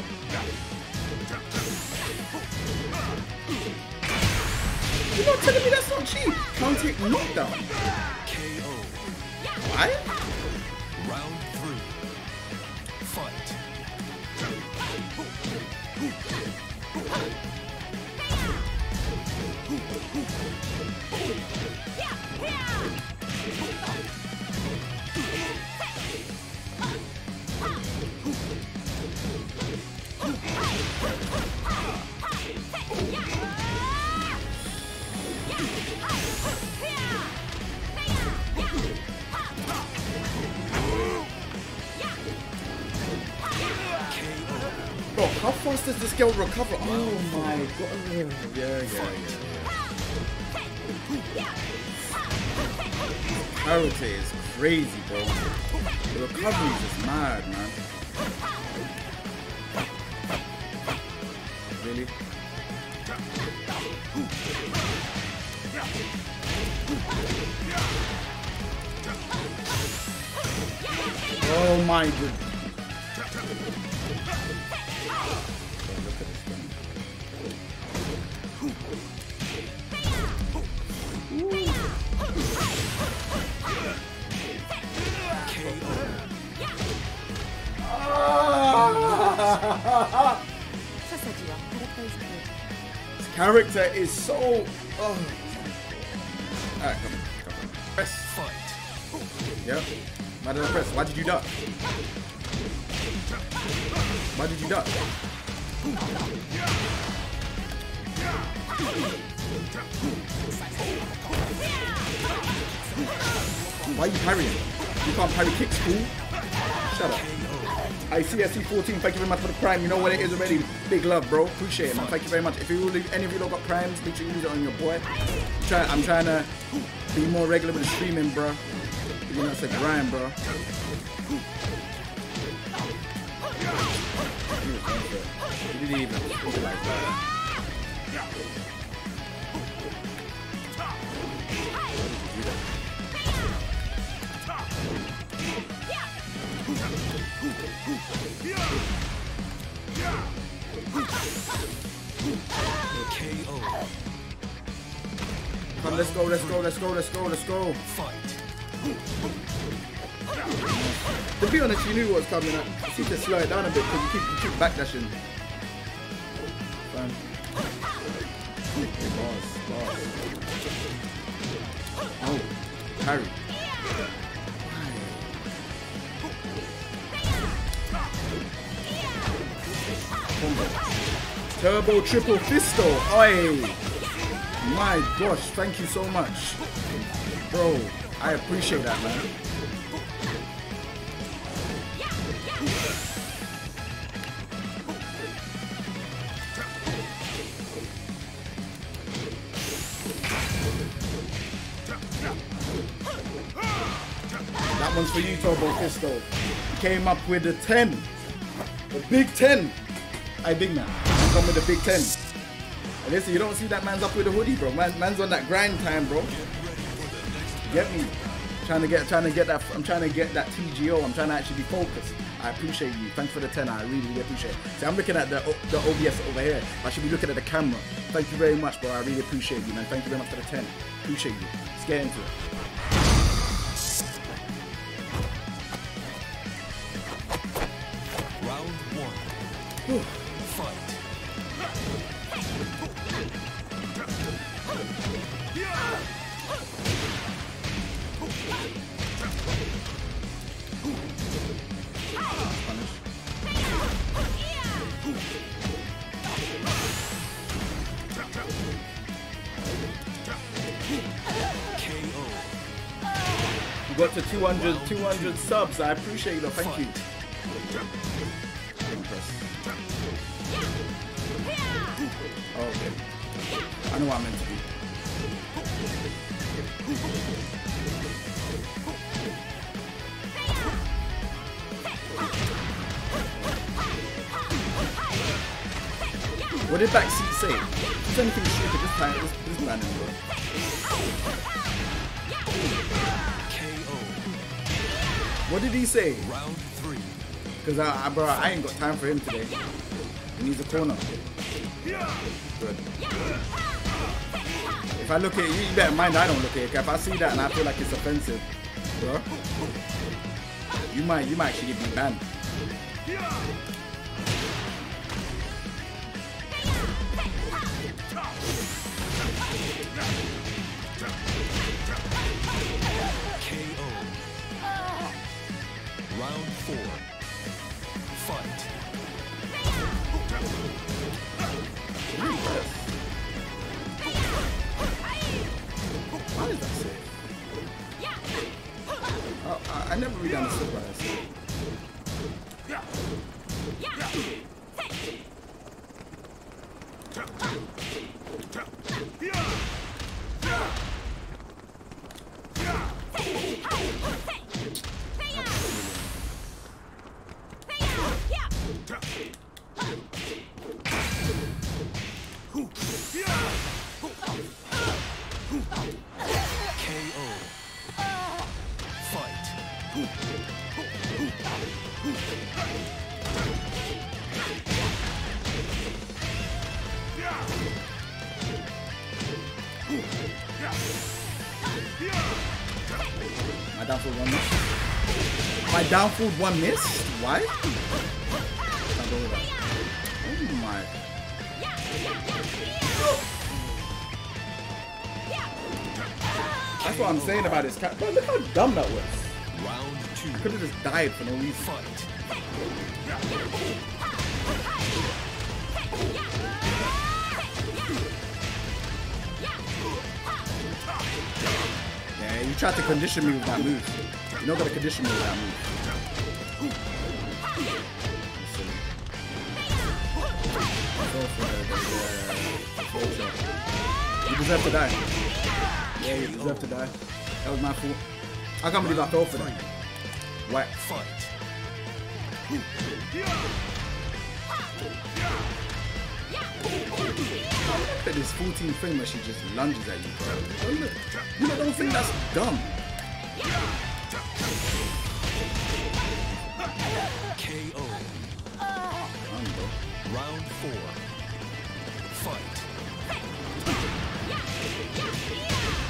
You're not telling me that's not cheat? Can't hit knockdown. KO. Why? Round 3. Fight. Bro, how fast does this girl recover? Oh my god. Yeah. Karate is crazy, bro. The recovery is just mad, man. Really? Oh my god. His character is so. Oh. Alright, come on. Press. Fight. Yep. Why did I press? Why did you duck? Why did you duck? Why are you parrying? You can't parry kicks, fool. Shut up. ICSC14, thank you very much for the prime. You know what it is already. Big love, bro. Appreciate it, man. Thank you very much. If any of you lot got primes, make sure you use it on your boy. I'm trying to be more regular with the streaming, bro. You know, it's a grind, bro. You didn't even realize that. KO. Come, let's go, let's go, let's go, let's go, let's go. Fight. To be honest, you knew what was coming. You need to slow it down a bit because you keep backdashing. Fine. Bars. Oh, Harry. Combo. Turbo triple fisto. Oi! My gosh, thank you so much. Bro, I appreciate that, man. That one's for you, Turbo Fisto. You came up with a 10. The big 10. I big man. I come with the big 10. And listen, you don't see that man's up with a hoodie, bro. Man's on that grind time, bro. Get me? Trying to get that. I'm trying to get that TGO. I'm trying to actually be focused. I appreciate you. Thanks for the 10. I really, really appreciate it. See, I'm looking at the OBS over here. I should be looking at the camera. Thank you very much, bro. I really appreciate you, man. Thank you very much for the 10. Appreciate you. Let's get into it. Round 1. Fight. KO. You got to 200 subs. I appreciate you. Thank you. Oh, okay. I know what I'm meant to do. What did Backseat say? Is anything stupid this time? This man is bro. KO. What did he say? Round 3. Because bro, I ain't got time for him today. He needs a corner. Good. If I look at it, you better mind I don't look at it. If I see that and I feel like it's offensive, bro, you might actually be banned. KO. Round 4. Fight. Why is that safe? I never read down the slip right. KO. Fight. My downfield one miss. My downfield one missed? Why? Can't go with that. Oh my. That's what I'm saying about his cat. Bro, look how dumb that was. Round 2. Could have just died for no reason. Fight. Yeah, you tried to condition me with that move. You're not gonna condition me with that move. You deserve to die. Yeah, you deserve to die. That was my fault. I can't believe I fell for that. What? Fight. Look at this 14 frame where she just lunges at you, bro. Look, you don't think that's dumb. KO. Dumb, bro. Round 4. Fight.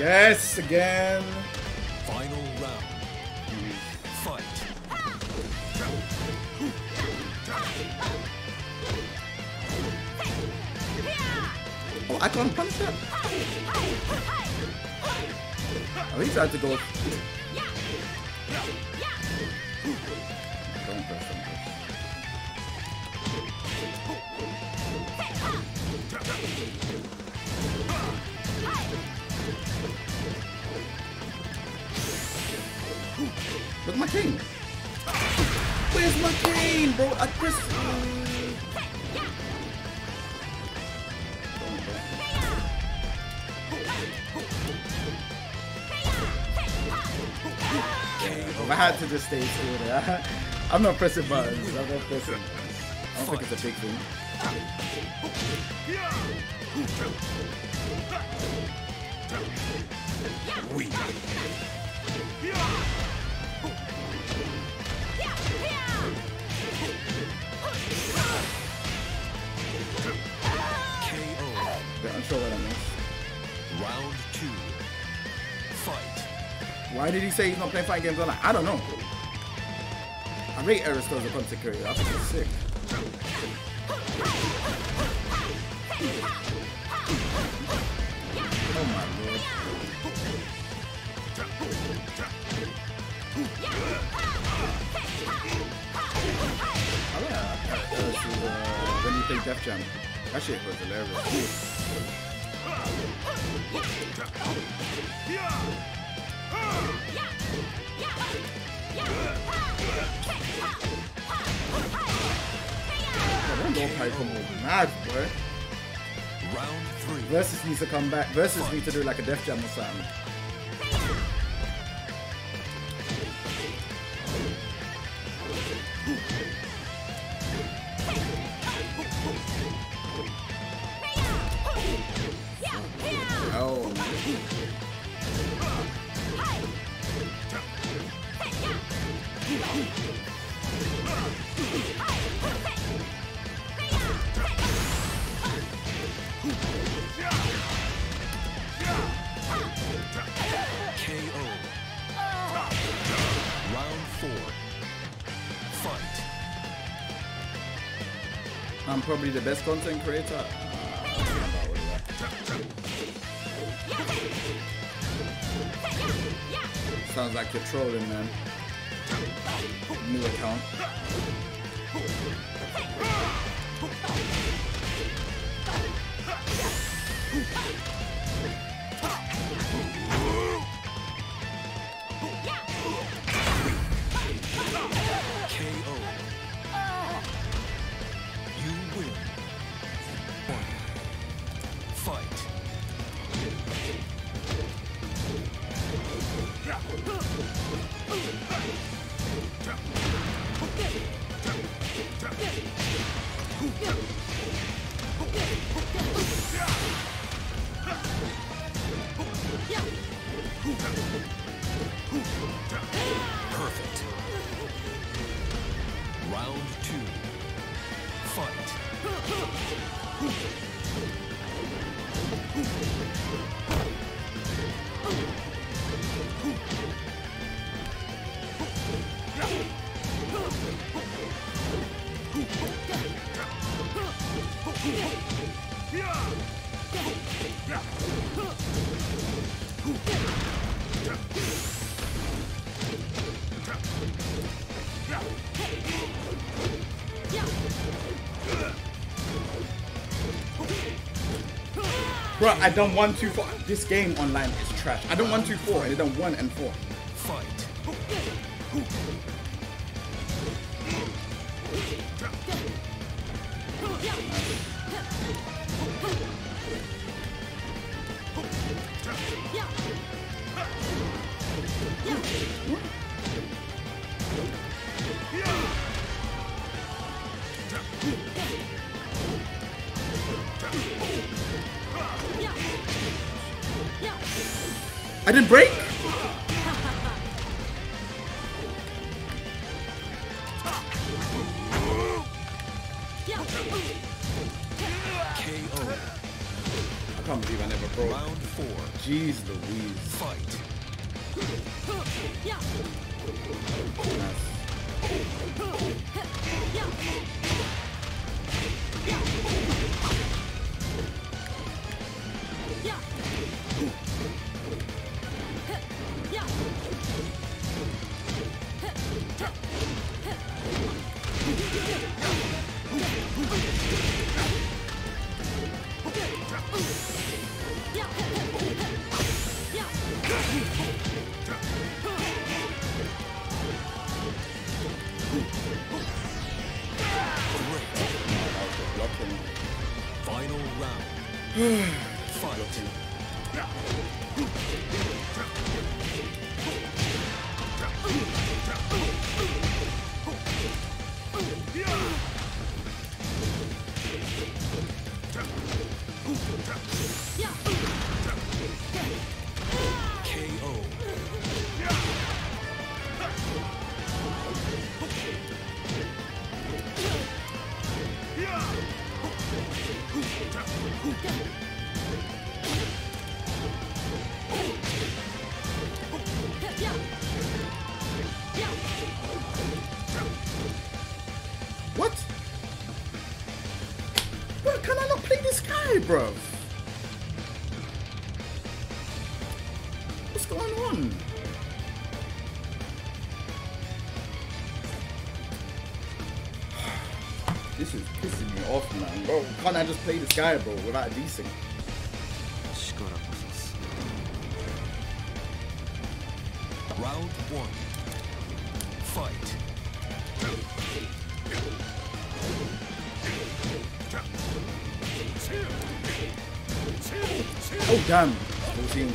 Yes, again. Final round. Fight. Oh, I can't punch that. Oh, he tried to go. Don't press him. Look at my king. Where's my king, bro? I pressed. If I had to just stay still there. I'm not pressing buttons. I'm not pressing buttons. I don't think it's a big thing. Weak. KO. Yeah, I'm sure what I missed. Round 2. Fight. Why did he say he's not playing fighting games online? I don't know. I rate Aristo as a content creator. I think he's sick. Oh my lord. I like when you play Def Jam. That shit was hilarious. That low pipe come mad, boy. Round 3. Versus needs to come back. Versus needs to do like a Def Jam or something. Oh. KO. Round 4. Fight. I'm probably the best content creator. Sounds like you're trolling, man. New account. KO. You win. Fight. Perfect. Round 2. Fight. Bro, I done 1, 2, 4. This game online is trash. I done 1, 2, 4, and I done 1 and 4. Fight. I didn't break? KO. can't believe I never broke. Round 4. Jeez Louise. Fight. Yeah. Final round. Fight. KO. What? Bro, can I not play this guy, bro? What's going on? This is pissing me off, man. Bro, can't I just play this guy, bro, without a decent? Round 1. Fight. Oh, damn. 14.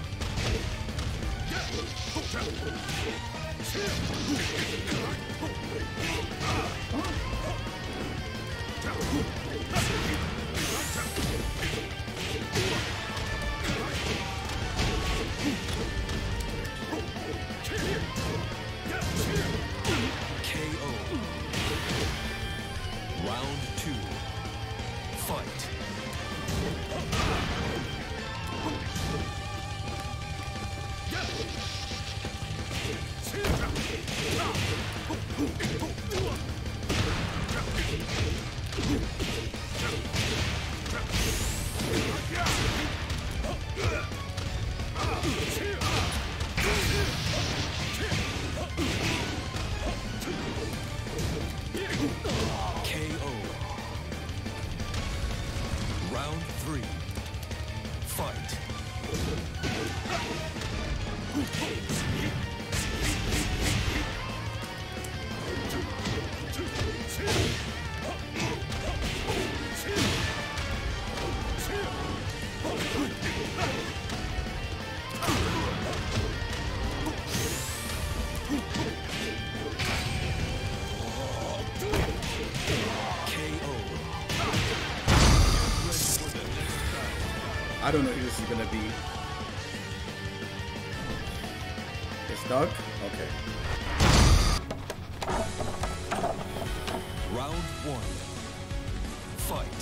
KO. Round 2. Fight. KO. Round 3. Fight. I don't know who this is gonna be. It's Doug? Okay. Round 1. Fight.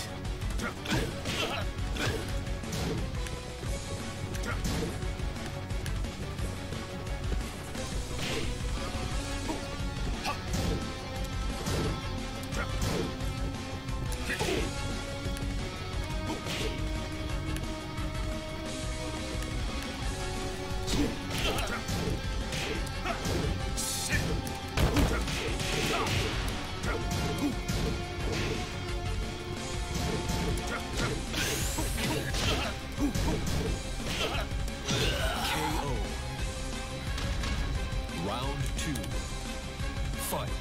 KO. Round 2. Fight.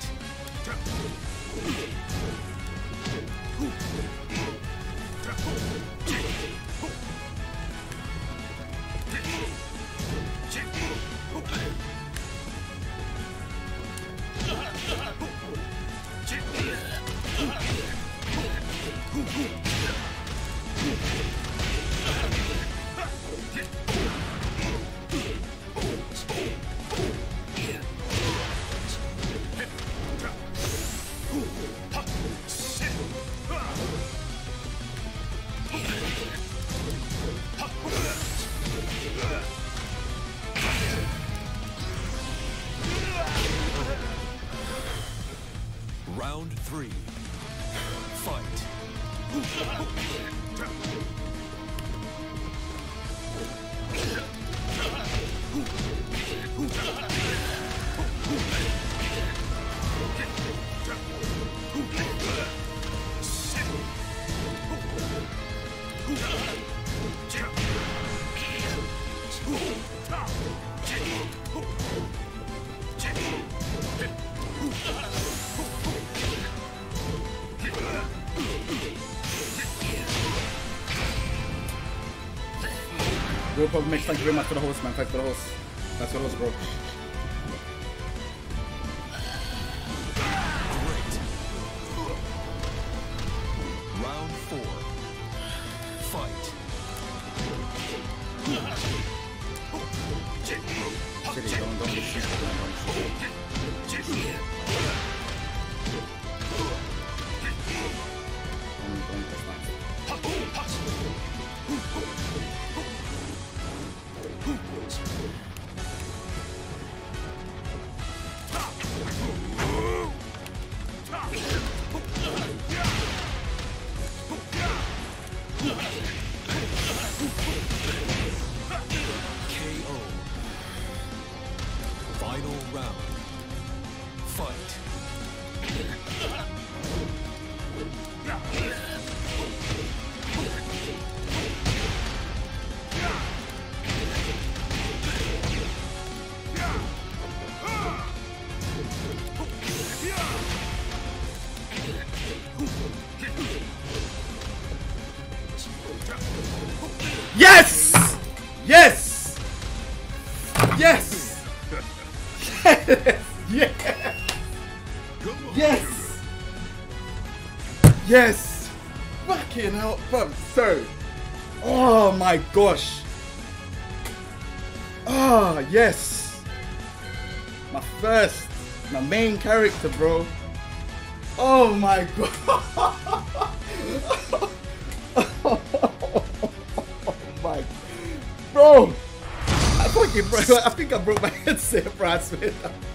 Round 3. Fight. Real problem makes. Thank you very much for the host, man. Thanks for the host. That's for the host, bro. Great. Round 4. Fight. Shitty, don't be stupid. KO. Final round. Fight. Yes! Yes! Yes! Yes! Yes! Yes! Fucking hell, fam, sir. Oh my gosh. Oh, yes. My main character, bro. Oh my god. Oh my, bro. I think I broke my headset, bro. I swear.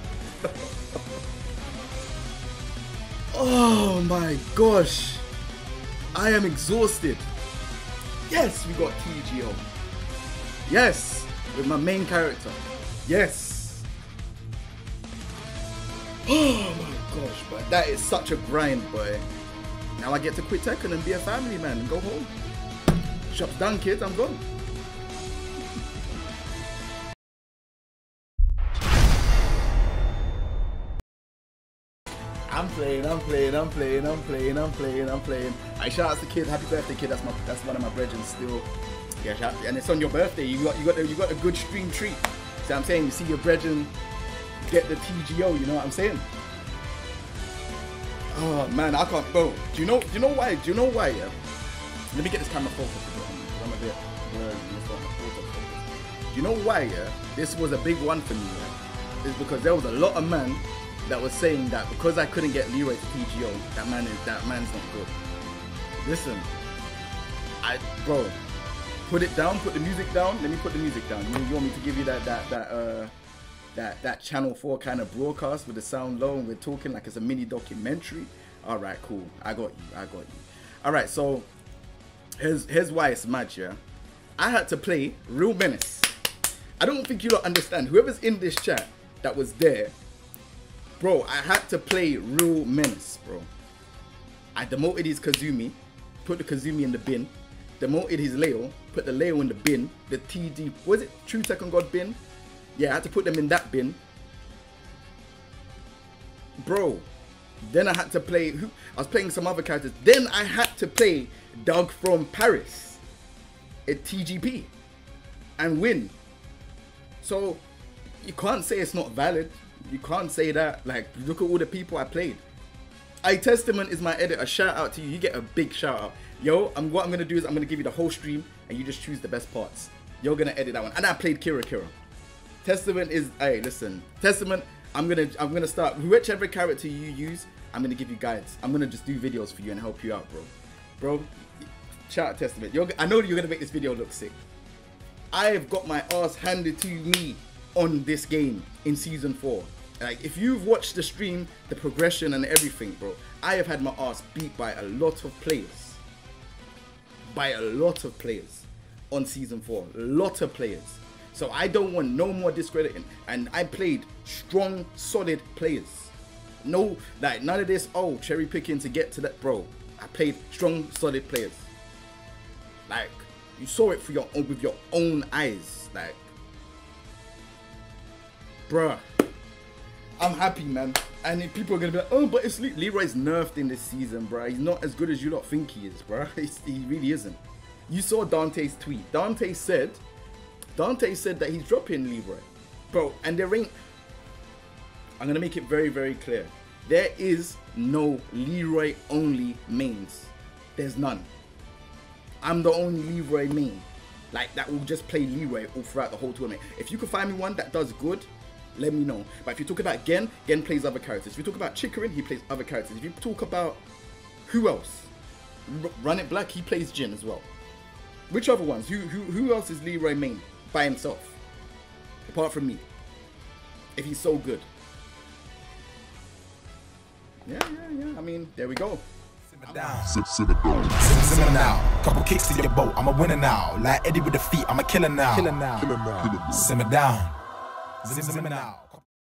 Oh my gosh. I am exhausted. Yes, we got TGO. Yes, with my main character. Yes. Oh my gosh, but that is such a grind, boy. Now I get to quit Tekken and be a family man and go home. Shop's done, kids. I'm gone. I'm playing. Alright, shout out to kid. Happy birthday, kid. That's one of my brethren still. Yeah, shout, and it's on your birthday. You got a good stream treat. See what I'm saying? You see your brethren get the TGO. You know what I'm saying? Oh man, I can't go. Do you know why? Yeah. Let me get this camera focused. I'm a bit blurry. Do you know why? Yeah. This was a big one for me. Yeah? It's because there was a lot of men that was saying that because I couldn't get Leroy to PGO, that man's not good. Listen, bro, put it down, put the music down. Let me put the music down. You want me to give you that Channel 4 kind of broadcast with the sound low and we're talking like it's a mini documentary? All right, cool. I got you. All right, so here's why it's mad, yeah. I had to play Real Menace. I don't think you don't understand. Whoever's in this chat that was there, bro, I had to play Real Menace, bro. I demoted his Kazumi, put the Kazumi in the bin. Demoted his Leo, put the Leo in the bin. The TD, was it True Tekken God bin? Yeah, I had to put them in that bin. Bro, then I had to play, I was playing some other characters. Then I had to play Doug from Paris at TGP and win. So you can't say it's not valid. You can't say that. Like, look at all the people I played. iTestament is my editor. Shout out to you. You get a big shout out. Yo, what I'm gonna do is I'm gonna give you the whole stream and you just choose the best parts. You're gonna edit that one. And I played Kira. Testament is, hey, listen. Testament, I'm gonna start whichever character you use. I'm gonna give you guides. I'm gonna just do videos for you and help you out, bro. Bro, shout out Testament. I know you're gonna make this video look sick. I've got my ass handed to me on this game in season 4. Like, if you've watched the stream, the progression and everything, bro, I have had my ass beat by a lot of players. By a lot of players on season 4. A lot of players. So I don't want no more discrediting. And I played strong, solid players. No, like, none of this, oh, cherry picking to get to that, bro. I played strong, solid players. Like, you saw it for with your own eyes. Like, bruh. I'm happy, man. And if people are gonna be like, oh, but it's Leroy's nerfed in this season, bro. He's not as good as you lot think he is, bro. He really isn't. You saw Dante's tweet. Dante said that he's dropping Leroy, bro. And there ain't. I'm gonna make it very, very clear. There is no Leroy only mains. There's none. I'm the only Leroy main, like, that will just play Leroy all throughout the whole tournament. If you can find me one that does good, let me know. But if you talk about Gen plays other characters. If you talk about Chicorin, he plays other characters. If you talk about who else, Run It Black, he plays Jin as well. Which other ones? Who else is Leroy main by himself, apart from me? If he's so good. Yeah. I mean, there we go. Simmer down. Simmer now. Couple kicks to your boat. I'm a winner now. Like Eddie with the feet. I'm a killer now. Simmer down. Simmer now.